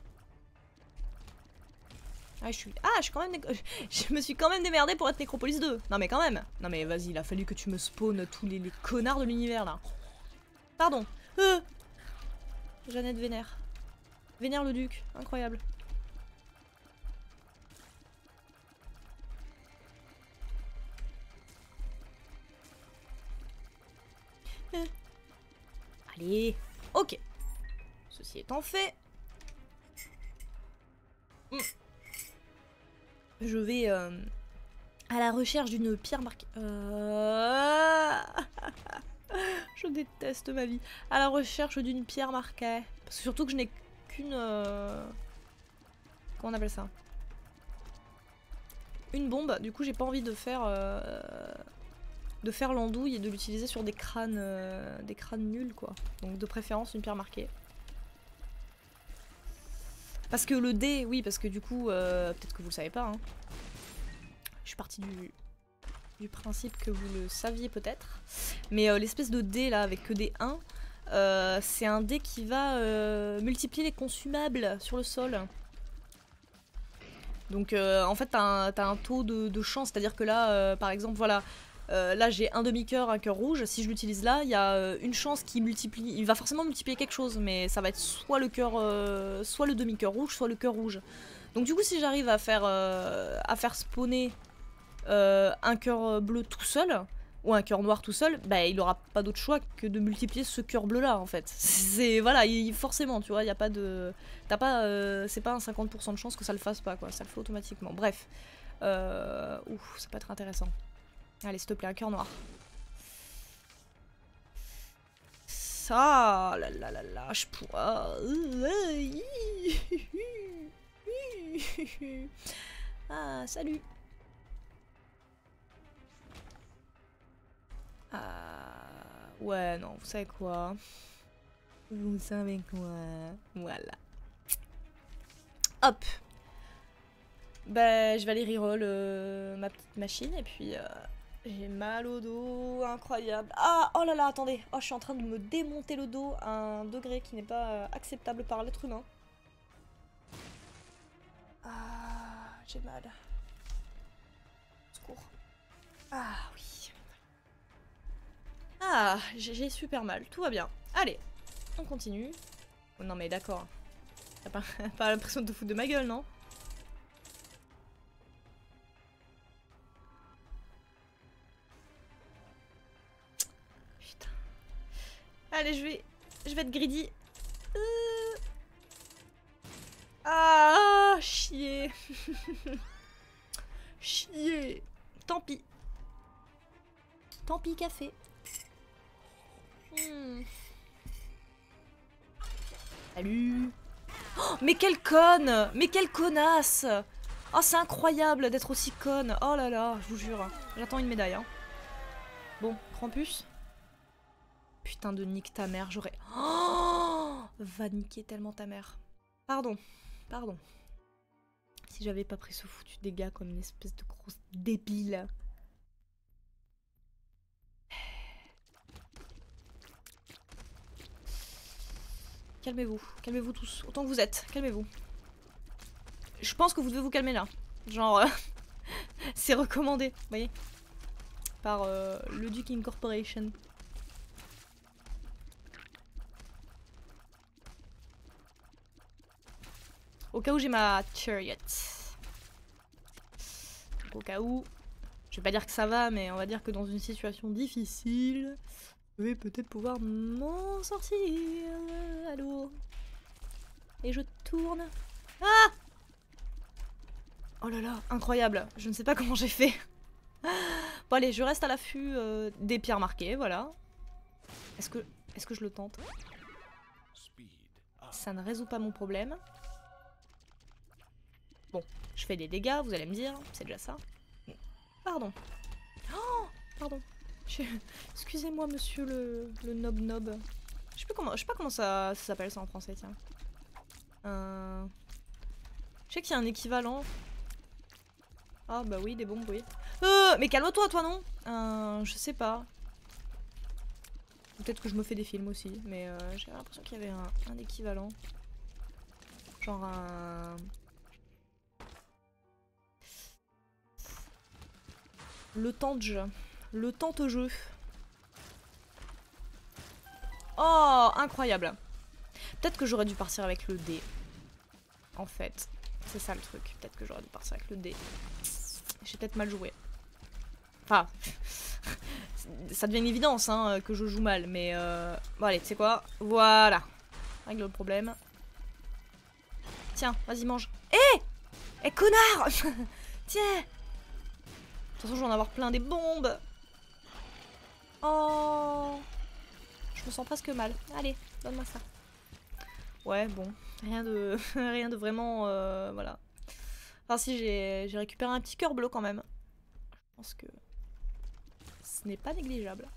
Ah je suis... Ah je suis quand même... Je me suis quand même démerdée pour être Nécropolis deux. Non mais quand même. Non mais vas-y, il a fallu que tu me spawns tous les, les connards de l'univers là. Pardon. Euh Jeannette Vénère. Vénère le duc. Incroyable. Euh. Allez. Ok. Ceci étant fait. Mm. Je vais euh, à la recherche d'une pierre marquée. Euh... Je déteste ma vie. À la recherche d'une pierre marquée. Parce que surtout que je n'ai qu'une... Euh... Comment on appelle ça? Une bombe. Du coup, j'ai pas envie de faire... Euh... De faire l'andouille et de l'utiliser sur des crânes... Euh... Des crânes nuls, quoi. Donc de préférence, une pierre marquée. Parce que le dé, oui, parce que du coup, euh, peut-être que vous le savez pas, hein. Je suis partie du, du principe que vous le saviez peut-être. Mais euh, l'espèce de dé là, avec que des un, euh, c'est un dé qui va euh, multiplier les consumables sur le sol. Donc euh, en fait, t'as un, t'as un taux de, de chance, c'est-à-dire que là, euh, par exemple, voilà, euh, là j'ai un demi-cœur, un cœur rouge. Si je l'utilise là, il y a euh, une chance qui multiplie. Il va forcément multiplier quelque chose, mais ça va être soit le cœur, euh, soit le demi-cœur rouge, soit le cœur rouge. Donc du coup, si j'arrive à faire euh, à faire spawner euh, un cœur bleu tout seul ou un cœur noir tout seul, bah il aura pas d'autre choix que de multiplier ce cœur bleu là en fait. C'est voilà, il, forcément, tu vois, il y a pas de, t'as pas, euh, c'est pas un cinquante pour cent de chance que ça le fasse pas quoi, ça le fait automatiquement. Bref, euh, ouf, ça peut être intéressant. Allez, s'il te plaît, un cœur noir. Ça, là là là là, je pourrais. Ah, salut. Ah, ouais, non, vous savez quoi? Vous savez quoi? Voilà. Hop. Bah, je vais aller reroll euh, ma petite machine et puis... Euh... J'ai mal au dos, incroyable. Ah, oh là là, attendez. Oh, je suis en train de me démonter le dos à un degré qui n'est pas euh, acceptable par l'être humain. Ah, j'ai mal. Secours. Ah, oui. Ah, j'ai super mal. Tout va bien. Allez, on continue. Oh, non mais d'accord. T'as pas, pas l'impression de te foutre de ma gueule, non? Allez, je vais, je vais être greedy. Euh... Ah, chier. Chier. Tant pis. Tant pis, café. Hmm. Salut. Oh, mais quelle conne. Mais quelle connasse. Oh, c'est incroyable d'être aussi conne. Oh là là, je vous jure. J'attends une médaille. Hein. Bon, Krampus. Putain de nique ta mère, j'aurais... Oh, va niquer tellement ta mère. Pardon, pardon. Si j'avais pas pris ce foutu dégât comme une espèce de grosse débile. Calmez-vous, calmez-vous tous, autant que vous êtes, calmez-vous. Je pense que vous devez vous calmer là. Genre, euh, c'est recommandé, vous voyez. Par euh, le Duke Incorporation. Au cas où j'ai ma chariot. au cas où. Je vais pas dire que ça va, mais on va dire que dans une situation difficile, je vais peut-être pouvoir m'en sortir. Allô? Et je tourne. Ah! Oh là là, incroyable. Je ne sais pas comment j'ai fait. Bon allez, je reste à l'affût euh, des pierres marquées, voilà. Est-ce que, est-ce que je le tente? Ça ne résout pas mon problème. Bon, je fais des dégâts, vous allez me dire, c'est déjà ça. Pardon. Oh, pardon. Je... Excusez-moi, monsieur le, le nob nob. Je sais plus comment, je sais pas comment ça, ça s'appelle ça en français, tiens. Euh... Je sais qu'il y a un équivalent. Ah bah oui, des bombes, oui. Euh, mais calme-toi, toi, non euh, Je sais pas. Peut-être que je me fais des films aussi, mais euh, j'ai l'impression qu'il y avait un, un équivalent. Genre un... Le temps de jeu. Le temps de jeu. Oh, incroyable. Peut-être que j'aurais dû partir avec le dé. En fait. C'est ça le truc. Peut-être que j'aurais dû partir avec le dé. J'ai peut-être mal joué. Enfin... ça devient une évidence hein, que je joue mal, mais... Euh... Bon allez, tu sais quoi? Voilà. Règle le problème. Tiens, vas-y, mange. Hé Eh, connard Tiens. De toute façon, je vais en avoir plein des bombes. Oh. Je me sens presque mal. Allez, donne-moi ça. Ouais, bon. Rien de, rien de vraiment... Euh, voilà. Enfin si, j'ai récupéré un petit cœur bleu quand même. Je pense que... ce n'est pas négligeable.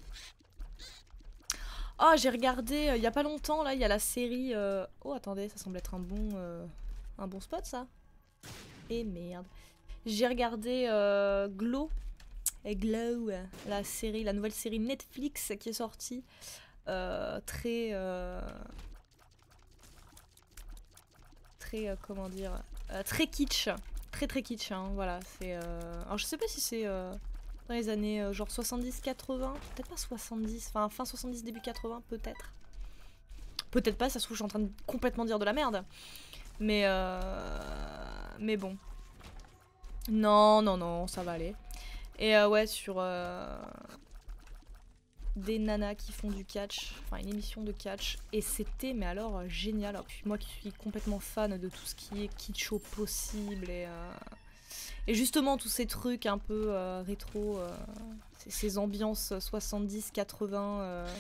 Oh, j'ai regardé euh, il y a pas longtemps, là, il y a la série... Euh... Oh, attendez, ça semble être un bon... Euh... un bon spot, ça. Et merde. J'ai regardé euh, Glow. Et Glow, la série, la nouvelle série Netflix qui est sortie. Euh, très... Euh... Très, euh, comment dire... Euh, très kitsch. Très très kitsch, hein, voilà. C'est... Euh... Alors, je sais pas si c'est... Euh... dans les années euh, genre soixante-dix quatre-vingts, peut-être pas soixante-dix, enfin fin soixante-dix, début quatre-vingts, peut-être. Peut-être pas, ça se trouve, je suis en train de complètement dire de la merde. Mais euh... mais bon. Non, non, non, ça va aller. Et euh, ouais, sur euh... des nanas qui font du catch, enfin une émission de catch. Et c'était, mais alors, euh, génial. Alors, puis moi qui suis complètement fan de tout ce qui est kitsch au possible et... Euh... Et justement, tous ces trucs un peu euh, rétro, euh, ces, ces ambiances soixante-dix quatre-vingts, euh,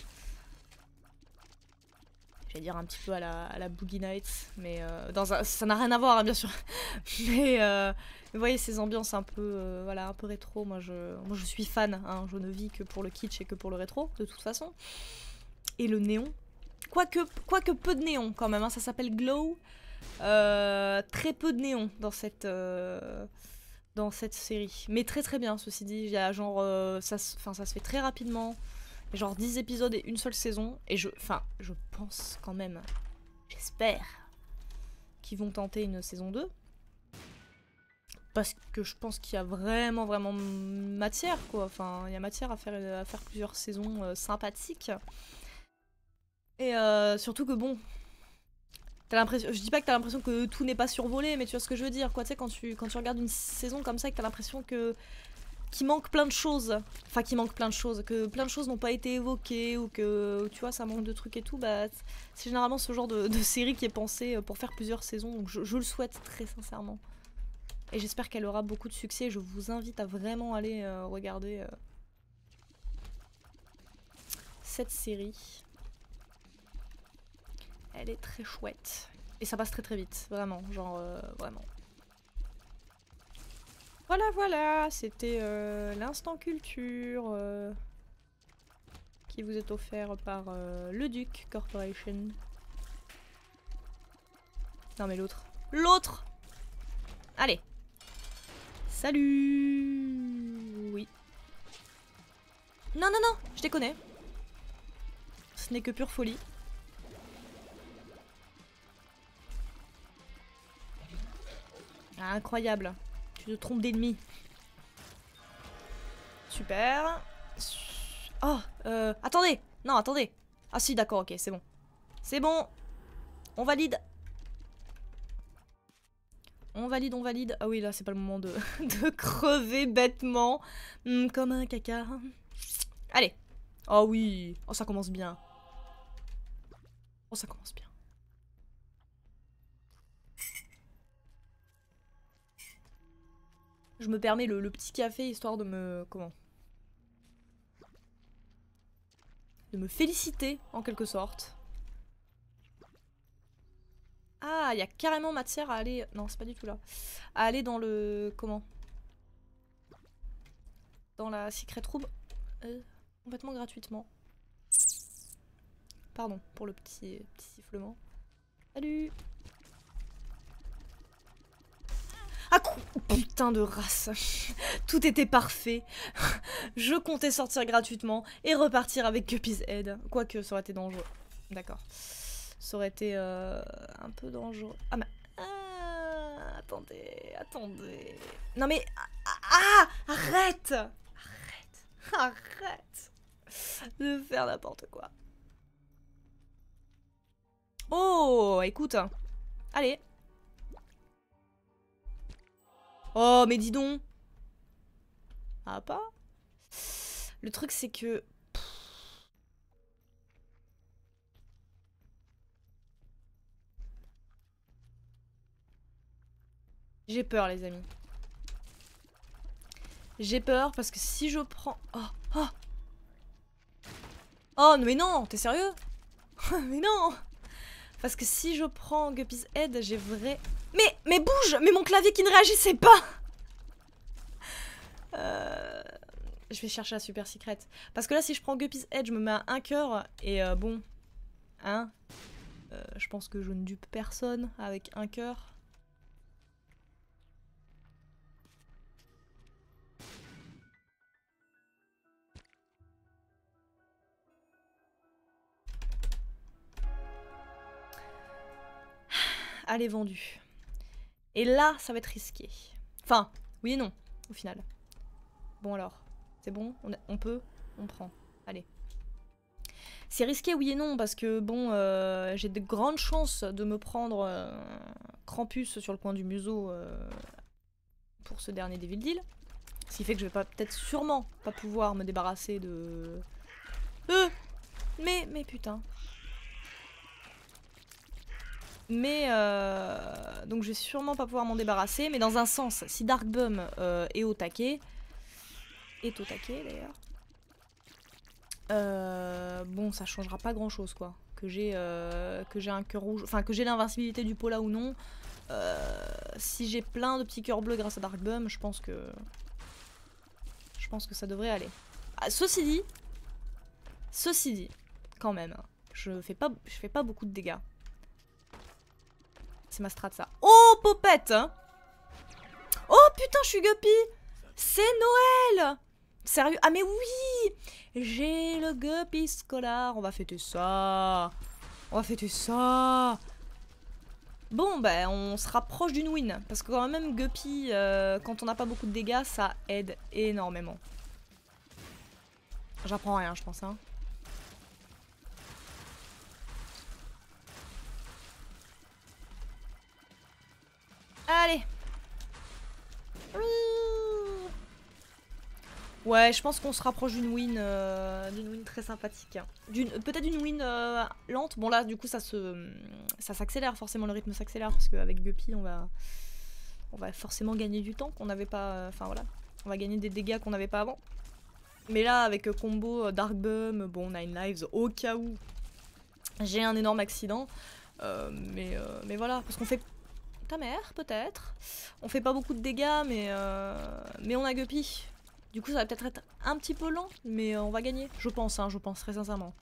j'allais dire un petit peu à la, à la Boogie Nights, mais euh, dans un, ça n'a rien à voir, hein, bien sûr. mais, euh, mais vous voyez, ces ambiances un peu, euh, voilà, un peu rétro, moi je, moi je suis fan, hein, je ne vis que pour le kitsch et que pour le rétro, de toute façon. Et le néon, quoique, quoique peu de néon quand même, hein, ça s'appelle Glow, euh, très peu de néon dans cette... Euh, dans cette série. Mais très très bien, ceci dit. Il y a genre... Euh, ça, ça se fait très rapidement. Il y a genre dix épisodes et une seule saison. Et je... Enfin, je pense quand même... J'espère qu'ils vont tenter une saison deux. Parce que je pense qu'il y a vraiment vraiment matière, quoi. Enfin, il y a matière à faire, à faire plusieurs saisons euh, sympathiques. Et euh, surtout que bon... T'as l'impression, je dis pas que t'as l'impression que tout n'est pas survolé, mais tu vois ce que je veux dire, quoi. Tu sais, quand tu, quand tu regardes une saison comme ça et que t'as l'impression que qu'il manque plein de choses, enfin qu'il manque plein de choses, que plein de choses n'ont pas été évoquées ou que tu vois ça manque de trucs et tout, bah c'est généralement ce genre de, de série qui est pensée pour faire plusieurs saisons. Donc je, je le souhaite très sincèrement. Et j'espère qu'elle aura beaucoup de succès. Je vous invite à vraiment aller euh, regarder euh, cette série. Elle est très chouette. Et ça passe très très vite, vraiment, genre euh, vraiment. Voilà, voilà, c'était euh, l'instant culture euh, qui vous est offert par euh, le Duc Corporation. Non mais l'autre. L'autre! Allez. Salut! Oui. Non, non, non, je déconne. Ce n'est que pure folie. Ah, incroyable. Tu te trompes d'ennemi. Super. Oh, euh, attendez. Non, attendez. Ah si, d'accord, ok, c'est bon. C'est bon. On valide. On valide, on valide. Ah oui, là, c'est pas le moment de, de crever bêtement. Mmh, comme un caca. Allez. Oh oui. Oh, ça commence bien. Oh, ça commence bien. Je me permets le, le petit café histoire de me... Comment? De me féliciter, en quelque sorte. Ah, il y a carrément matière à aller... Non, c'est pas du tout là. À aller dans le... Comment? Dans la secret room. Euh, complètement gratuitement. Pardon pour le petit, petit sifflement. Salut! Ah, putain de race. Tout était parfait. Je comptais sortir gratuitement et repartir avec Guppy's Head. Quoique, ça aurait été dangereux. D'accord. Ça aurait été euh, un peu dangereux. Ah, mais... Ah, attendez, attendez. Non mais... Ah, ah, arrête! Arrête! Arrête de faire n'importe quoi. Oh, écoute. Allez. Oh, mais dis donc. Ah, pas. Le truc, c'est que... J'ai peur, les amis. J'ai peur parce que si je prends... Oh, oh. Oh, mais non, t'es sérieux? Mais non. Parce que si je prends Guppy's Head, j'ai vrai... Mais, mais bouge! Mais mon clavier qui ne réagissait pas! euh... Je vais chercher la super secret. Parce que là, si je prends Guppy's Head, je me mets à un cœur. Et euh, bon... Hein euh, je pense que je ne dupe personne avec un cœur. Allez, vendu. Et là, ça va être risqué. Enfin, oui et non, au final. Bon alors, c'est bon, on, a, on peut, on prend. Allez. C'est risqué, oui et non, parce que bon, euh, j'ai de grandes chances de me prendre euh, Krampus sur le coin du museau euh, pour ce dernier Devil Deal. Ce qui fait que je vais pas, peut-être sûrement pas pouvoir me débarrasser de... Euh mais, mais putain. Mais euh, donc je vais sûrement pas pouvoir m'en débarrasser. Mais dans un sens, si Dark Bum euh, est au taquet, est au taquet d'ailleurs, euh, bon ça changera pas grand chose quoi. Que j'ai euh, que j'ai un cœur rouge, enfin que j'ai l'invincibilité du Pola ou non. Euh, si j'ai plein de petits cœurs bleus grâce à Dark Bum, je pense que je pense que ça devrait aller. Ah, ceci dit, ceci dit, quand même, je fais pas je fais pas beaucoup de dégâts. C'est ma strat ça. Oh, popette hein. Oh putain, je suis Guppy. C'est Noël. Sérieux? Ah mais oui. J'ai le Guppy Scholar. On va fêter ça. On va fêter ça. Bon, bah on se rapproche d'une win. Parce que quand même, Guppy, euh, quand on n'a pas beaucoup de dégâts, ça aide énormément. J'apprends rien, je pense. Hein. Allez. Ouais, je pense qu'on se rapproche d'une win, euh, d'une win très sympathique. Peut-être d'une win euh, lente. Bon là, du coup, ça se, ça s'accélère forcément, le rythme s'accélère parce qu'avec Guppy, on va, on va forcément gagner du temps qu'on n'avait pas. Enfin voilà, on va gagner des dégâts qu'on n'avait pas avant. Mais là, avec euh, combo euh, Dark Bum, bon, Nine Lives, au cas où j'ai un énorme accident. Euh, mais, euh, mais voilà, parce qu'on fait... Ta mère, peut-être. On fait pas beaucoup de dégâts, mais, euh, mais on a Guppy. Du coup, ça va peut-être être un petit peu lent, mais euh, on va gagner. Je pense, hein, je pense très sincèrement.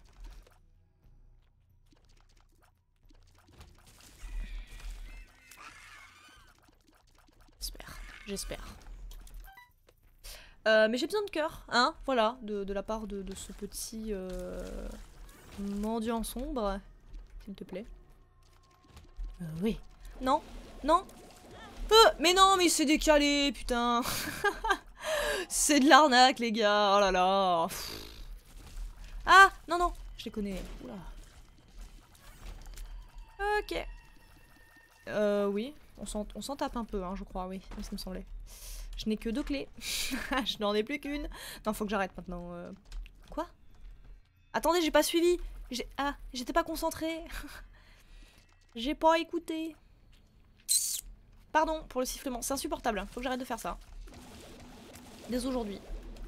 J'espère, j'espère. Euh, mais j'ai besoin de cœur, hein, voilà, de, de la part de, de ce petit euh, mendiant sombre, s'il te plaît. Euh, oui. Non, non. Euh, mais non, mais il s'est décalé, putain. C'est de l'arnaque, les gars, oh là là. Pff. Ah, non, non, je les connais. Oula. Ok. Euh, oui. On s'en tape un peu, hein, je crois, oui. Ça me semblait. Je n'ai que deux clés. Je n'en ai plus qu'une. Non, faut que j'arrête maintenant. Euh... Quoi? Attendez, j'ai pas suivi. Ah, j'étais pas concentrée. J'ai pas écouté. Pardon pour le sifflement. C'est insupportable. Faut que j'arrête de faire ça. Dès aujourd'hui.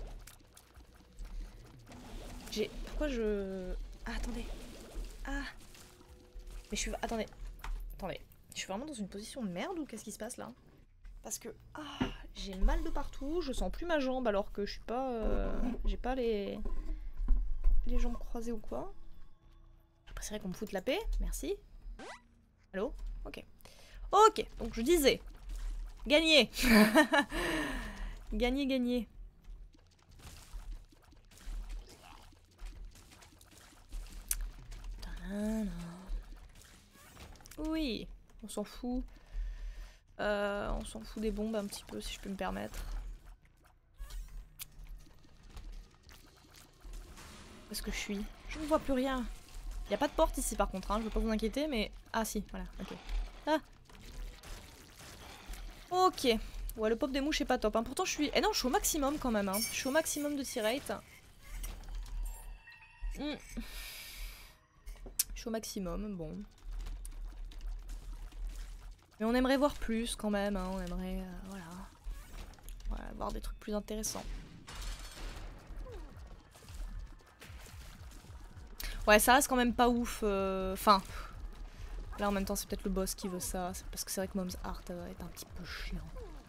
J'ai... Pourquoi je... Ah, attendez. Ah. Mais je suis... Attendez. Attendez. Je suis vraiment dans une position de merde ou qu'est-ce qui se passe là? Parce que... Ah, j'ai mal de partout. Je sens plus ma jambe alors que je suis pas... Euh... J'ai pas les... Les jambes croisées ou quoi. J'apprécierais qu'on me foute la paix. Merci. Allô? Ok. Ok. Donc je disais... Gagner. Gagner, gagner. Oui, on s'en fout. Euh, on s'en fout des bombes un petit peu, si je peux me permettre. Où est-ce que je suis? Je ne vois plus rien. Il n'y a pas de porte ici par contre, hein, je ne veux pas vous inquiéter, mais... Ah si, voilà, ok. Ah. Ok. Ouais, le pop des mouches est pas top. Hein. Pourtant, je suis... Eh non, je suis au maximum quand même. Hein. Je suis au maximum de tirate. Mm. Je suis au maximum, bon. Mais on aimerait voir plus quand même, hein. On aimerait, euh, voilà. Voilà, voir des trucs plus intéressants. Ouais, ça reste quand même pas ouf. Euh... Enfin, là en même temps c'est peut-être le boss qui veut ça. Parce que c'est vrai que Mom's Heart euh, est un petit peu chiant.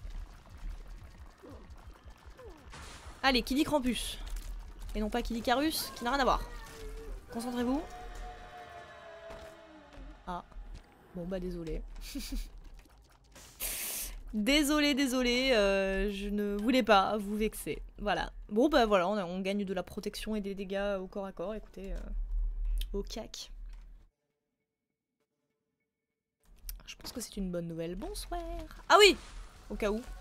Allez, qui dit Krampus? Et non pas qui dit Carus, qui n'a rien à voir. Concentrez-vous. Ah. Bon bah désolé. Désolé, désolé, euh, je ne voulais pas vous vexer. Voilà. Bon bah voilà, on, a, on gagne de la protection et des dégâts au corps à corps, écoutez. Euh, au cac. Je pense que c'est une bonne nouvelle. Bonsoir. Ah oui! Au cas où.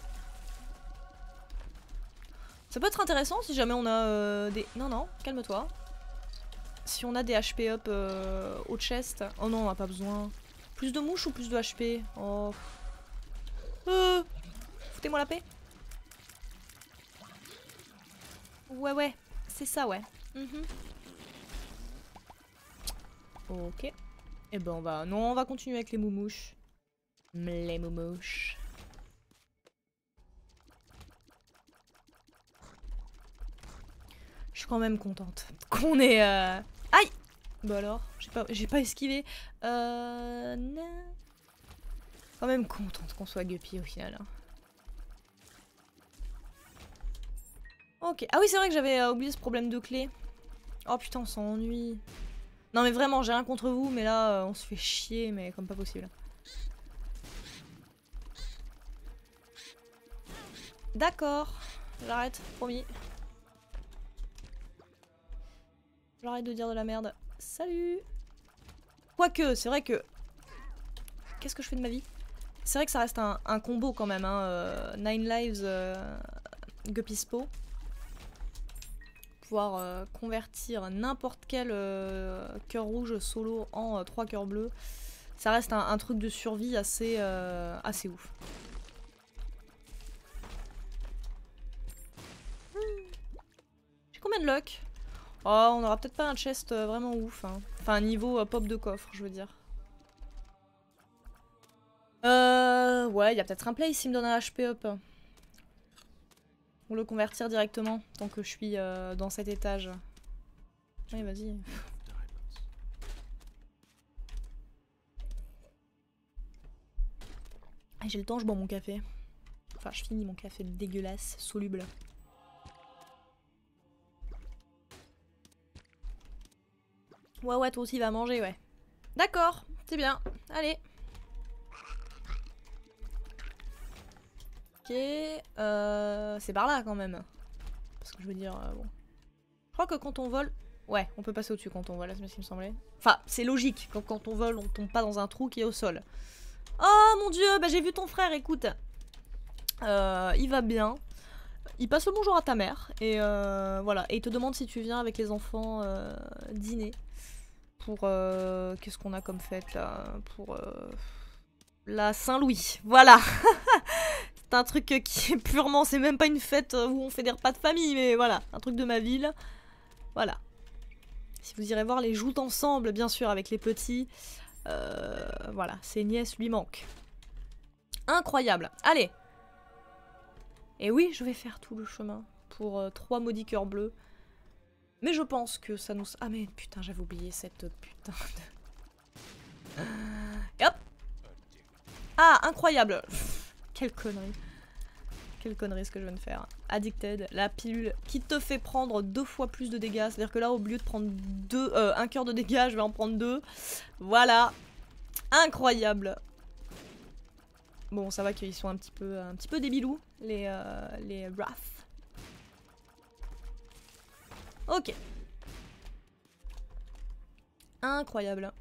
Ça peut être intéressant si jamais on a euh, des... Non, non, calme-toi. Si on a des H P up euh, au chest. Oh non, on n'a pas besoin. Plus de mouches ou plus de H P? Oh. Euh, Foutez-moi la paix. Ouais, ouais. C'est ça, ouais. Mm-hmm. Ok. Et eh ben on va... Non, on va continuer avec les moumouches. Les moumouches. Je suis quand même contente qu'on ait... Euh... Aïe! Bah alors, j'ai pas, j'ai pas esquivé. Euh... Non. Quand même contente qu'on soit Guppy au final. Hein. Ok. Ah oui, c'est vrai que j'avais euh, oublié ce problème de clé. Oh putain, on s'ennuie. Non mais vraiment, j'ai rien contre vous, mais là, euh, on se fait chier, mais comme pas possible. D'accord. J'arrête, promis. J'arrête de dire de la merde. Salut. Quoique, c'est vrai que... Qu'est-ce que je fais de ma vie? C'est vrai que ça reste un, un combo quand même, hein. Euh, Nine lives, euh, Guppy Spo. Pouvoir euh, convertir n'importe quel euh, cœur rouge solo en euh, trois cœurs bleus. Ça reste un, un truc de survie assez, euh, assez ouf. J'ai combien de luck? Oh, on aura peut-être pas un chest euh, vraiment ouf. Hein. Enfin, un niveau euh, pop de coffre, je veux dire. Euh... Ouais, il y a peut-être un play s'il me donne un H P up. Ou le convertir directement, tant que je suis euh, dans cet étage. Oui, vas-y. J'ai le temps, je bois mon café. Enfin, je finis mon café dégueulasse, soluble. Ouais, ouais, toi aussi, va manger, ouais. D'accord, c'est bien. Allez. Ok, euh, c'est par là quand même. Parce que je veux dire, euh, bon. Je crois que quand on vole... Ouais, on peut passer au-dessus quand on vole, c'est ce qui me semblait. Enfin, c'est logique, quand, quand on vole, on tombe pas dans un trou qui est au sol. Oh mon dieu, bah j'ai vu ton frère, écoute. Euh, il va bien. Il passe le bonjour à ta mère. Et euh, voilà, et il te demande si tu viens avec les enfants euh, dîner. Pour... Euh, qu'est-ce qu'on a comme fête là? Pour... Euh, La Saint-Louis, voilà. C'est un truc qui est purement... C'est même pas une fête où on fait des repas de famille, mais voilà. Un truc de ma ville. Voilà. Si vous irez voir les joutes ensemble, bien sûr, avec les petits. Euh, voilà, ses nièces lui manquent. Incroyable. Allez. Et oui, je vais faire tout le chemin pour euh, trois maudits cœurs bleus. Mais je pense que ça nous... Ah mais putain, j'avais oublié cette putain de... Et hop. Ah, incroyable. Pff, quelle connerie. Quelle connerie ce que je viens de faire. Addicted, la pilule qui te fait prendre deux fois plus de dégâts. C'est-à-dire que là, au lieu de prendre deux, euh, un cœur de dégâts, je vais en prendre deux. Voilà. Incroyable. Bon, ça va qu'ils sont un petit peu, un petit peu débilous, les, euh, les Wrath. Ok. Incroyable.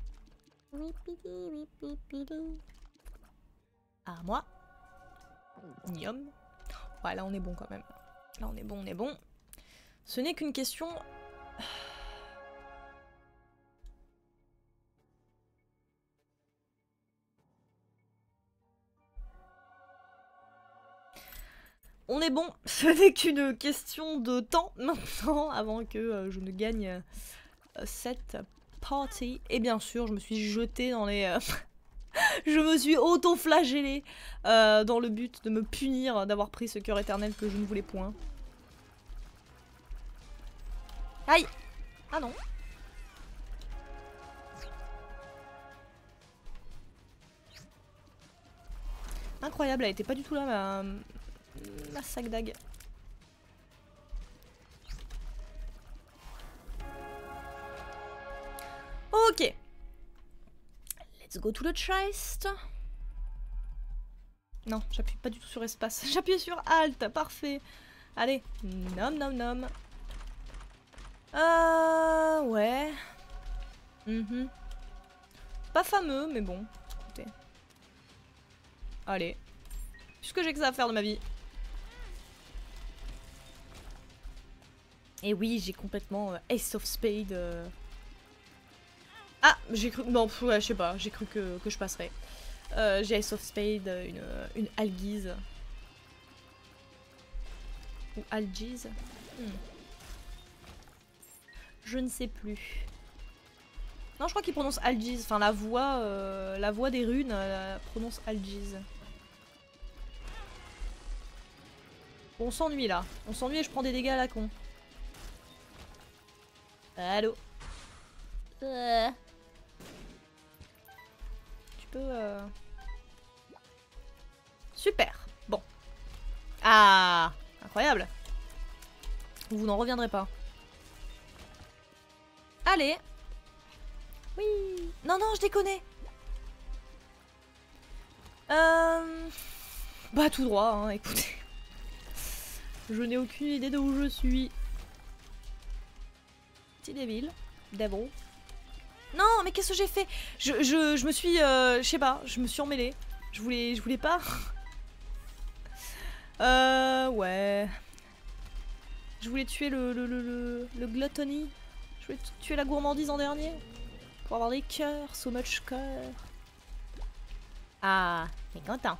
À moi. Nium. Ouais, là on est bon quand même. Là on est bon, on est bon. Ce n'est qu'une question... On est bon, ce n'est qu'une question de temps maintenant avant que euh, je ne gagne euh, cette partie. Et bien sûr, je me suis jetée dans les... Euh, je me suis auto-flagellée euh, dans le but de me punir d'avoir pris ce cœur éternel que je ne voulais point. Aïe! Ah non! Incroyable, elle était pas du tout là, ma, ma sac d'ag. Ok. Let's go to the chest. Non, j'appuie pas du tout sur espace. J'appuie sur Alt, parfait. Allez, nom nom nom. Euh... Ouais. Mm-hmm. Pas fameux, mais bon. Écoutez. Allez. Puisque j'ai que ça à faire de ma vie. Et oui, j'ai complètement euh, Ace of Spade. Euh... Ah, j'ai cru... Non, ouais, je sais pas. J'ai cru que, que je passerais. Euh, j'ai Ace of Spade, une, une Algiz. Ou Algiz. Hmm. Je ne sais plus. Non, je crois qu'il prononce Algiz. Enfin, la voix, euh, la voix des runes euh, prononce Algiz. Bon, on s'ennuie là. On s'ennuie et je prends des dégâts à la con. Allô. Euh... Tu peux... Euh... Super. Bon. Ah, incroyable. Vous n'en reviendrez pas. Allez. Oui. Non, non, je déconne. Euh... Bah tout droit, hein, écoutez. Je n'ai aucune idée de où je suis. Petit débile. Devil. Non, mais qu'est-ce que j'ai fait? je, je, je me suis... Euh, je sais pas, je me suis emmêlée. Je voulais, je voulais pas. euh... Ouais... Je voulais tuer le, le, le, le, le gluttony. Je voulais tuer la gourmandise en dernier. Pour avoir des cœurs, so much cœur. Ah, mais content.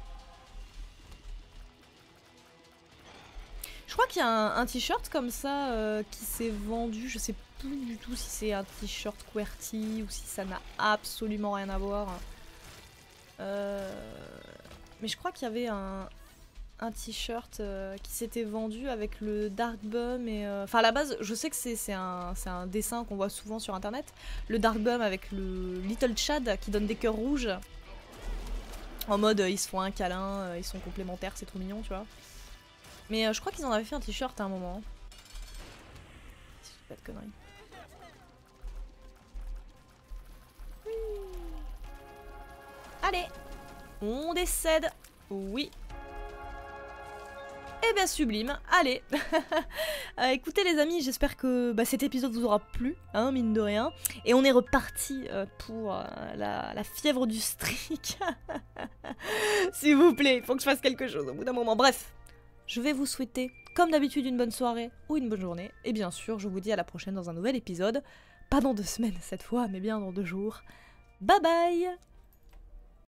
Je crois qu'il y a un, un t-shirt comme ça euh, qui s'est vendu. Je sais plus du tout si c'est un t-shirt QWERTY ou si ça n'a absolument rien à voir. Euh... Mais je crois qu'il y avait un, un t-shirt euh, qui s'était vendu avec le Dark Bum et... Euh... Enfin à la base, je sais que c'est un, un dessin qu'on voit souvent sur internet. Le Dark Bum avec le Little Chad qui donne des cœurs rouges. En mode euh, ils se font un câlin, euh, ils sont complémentaires, c'est trop mignon, tu vois. Mais euh, je crois qu'ils en avaient fait un t-shirt à un moment. Si je dis pas de conneries. Oui. Allez, on décède. Oui. Eh bien sublime, allez. euh, Écoutez les amis, j'espère que bah, cet épisode vous aura plu, hein, mine de rien. Et on est reparti euh, pour euh, la, la fièvre du streak. S'il vous plaît, il faut que je fasse quelque chose au bout d'un moment. Bref. Je vais vous souhaiter, comme d'habitude, une bonne soirée ou une bonne journée. Et bien sûr, je vous dis à la prochaine dans un nouvel épisode. Pas dans deux semaines cette fois, mais bien dans deux jours. Bye bye!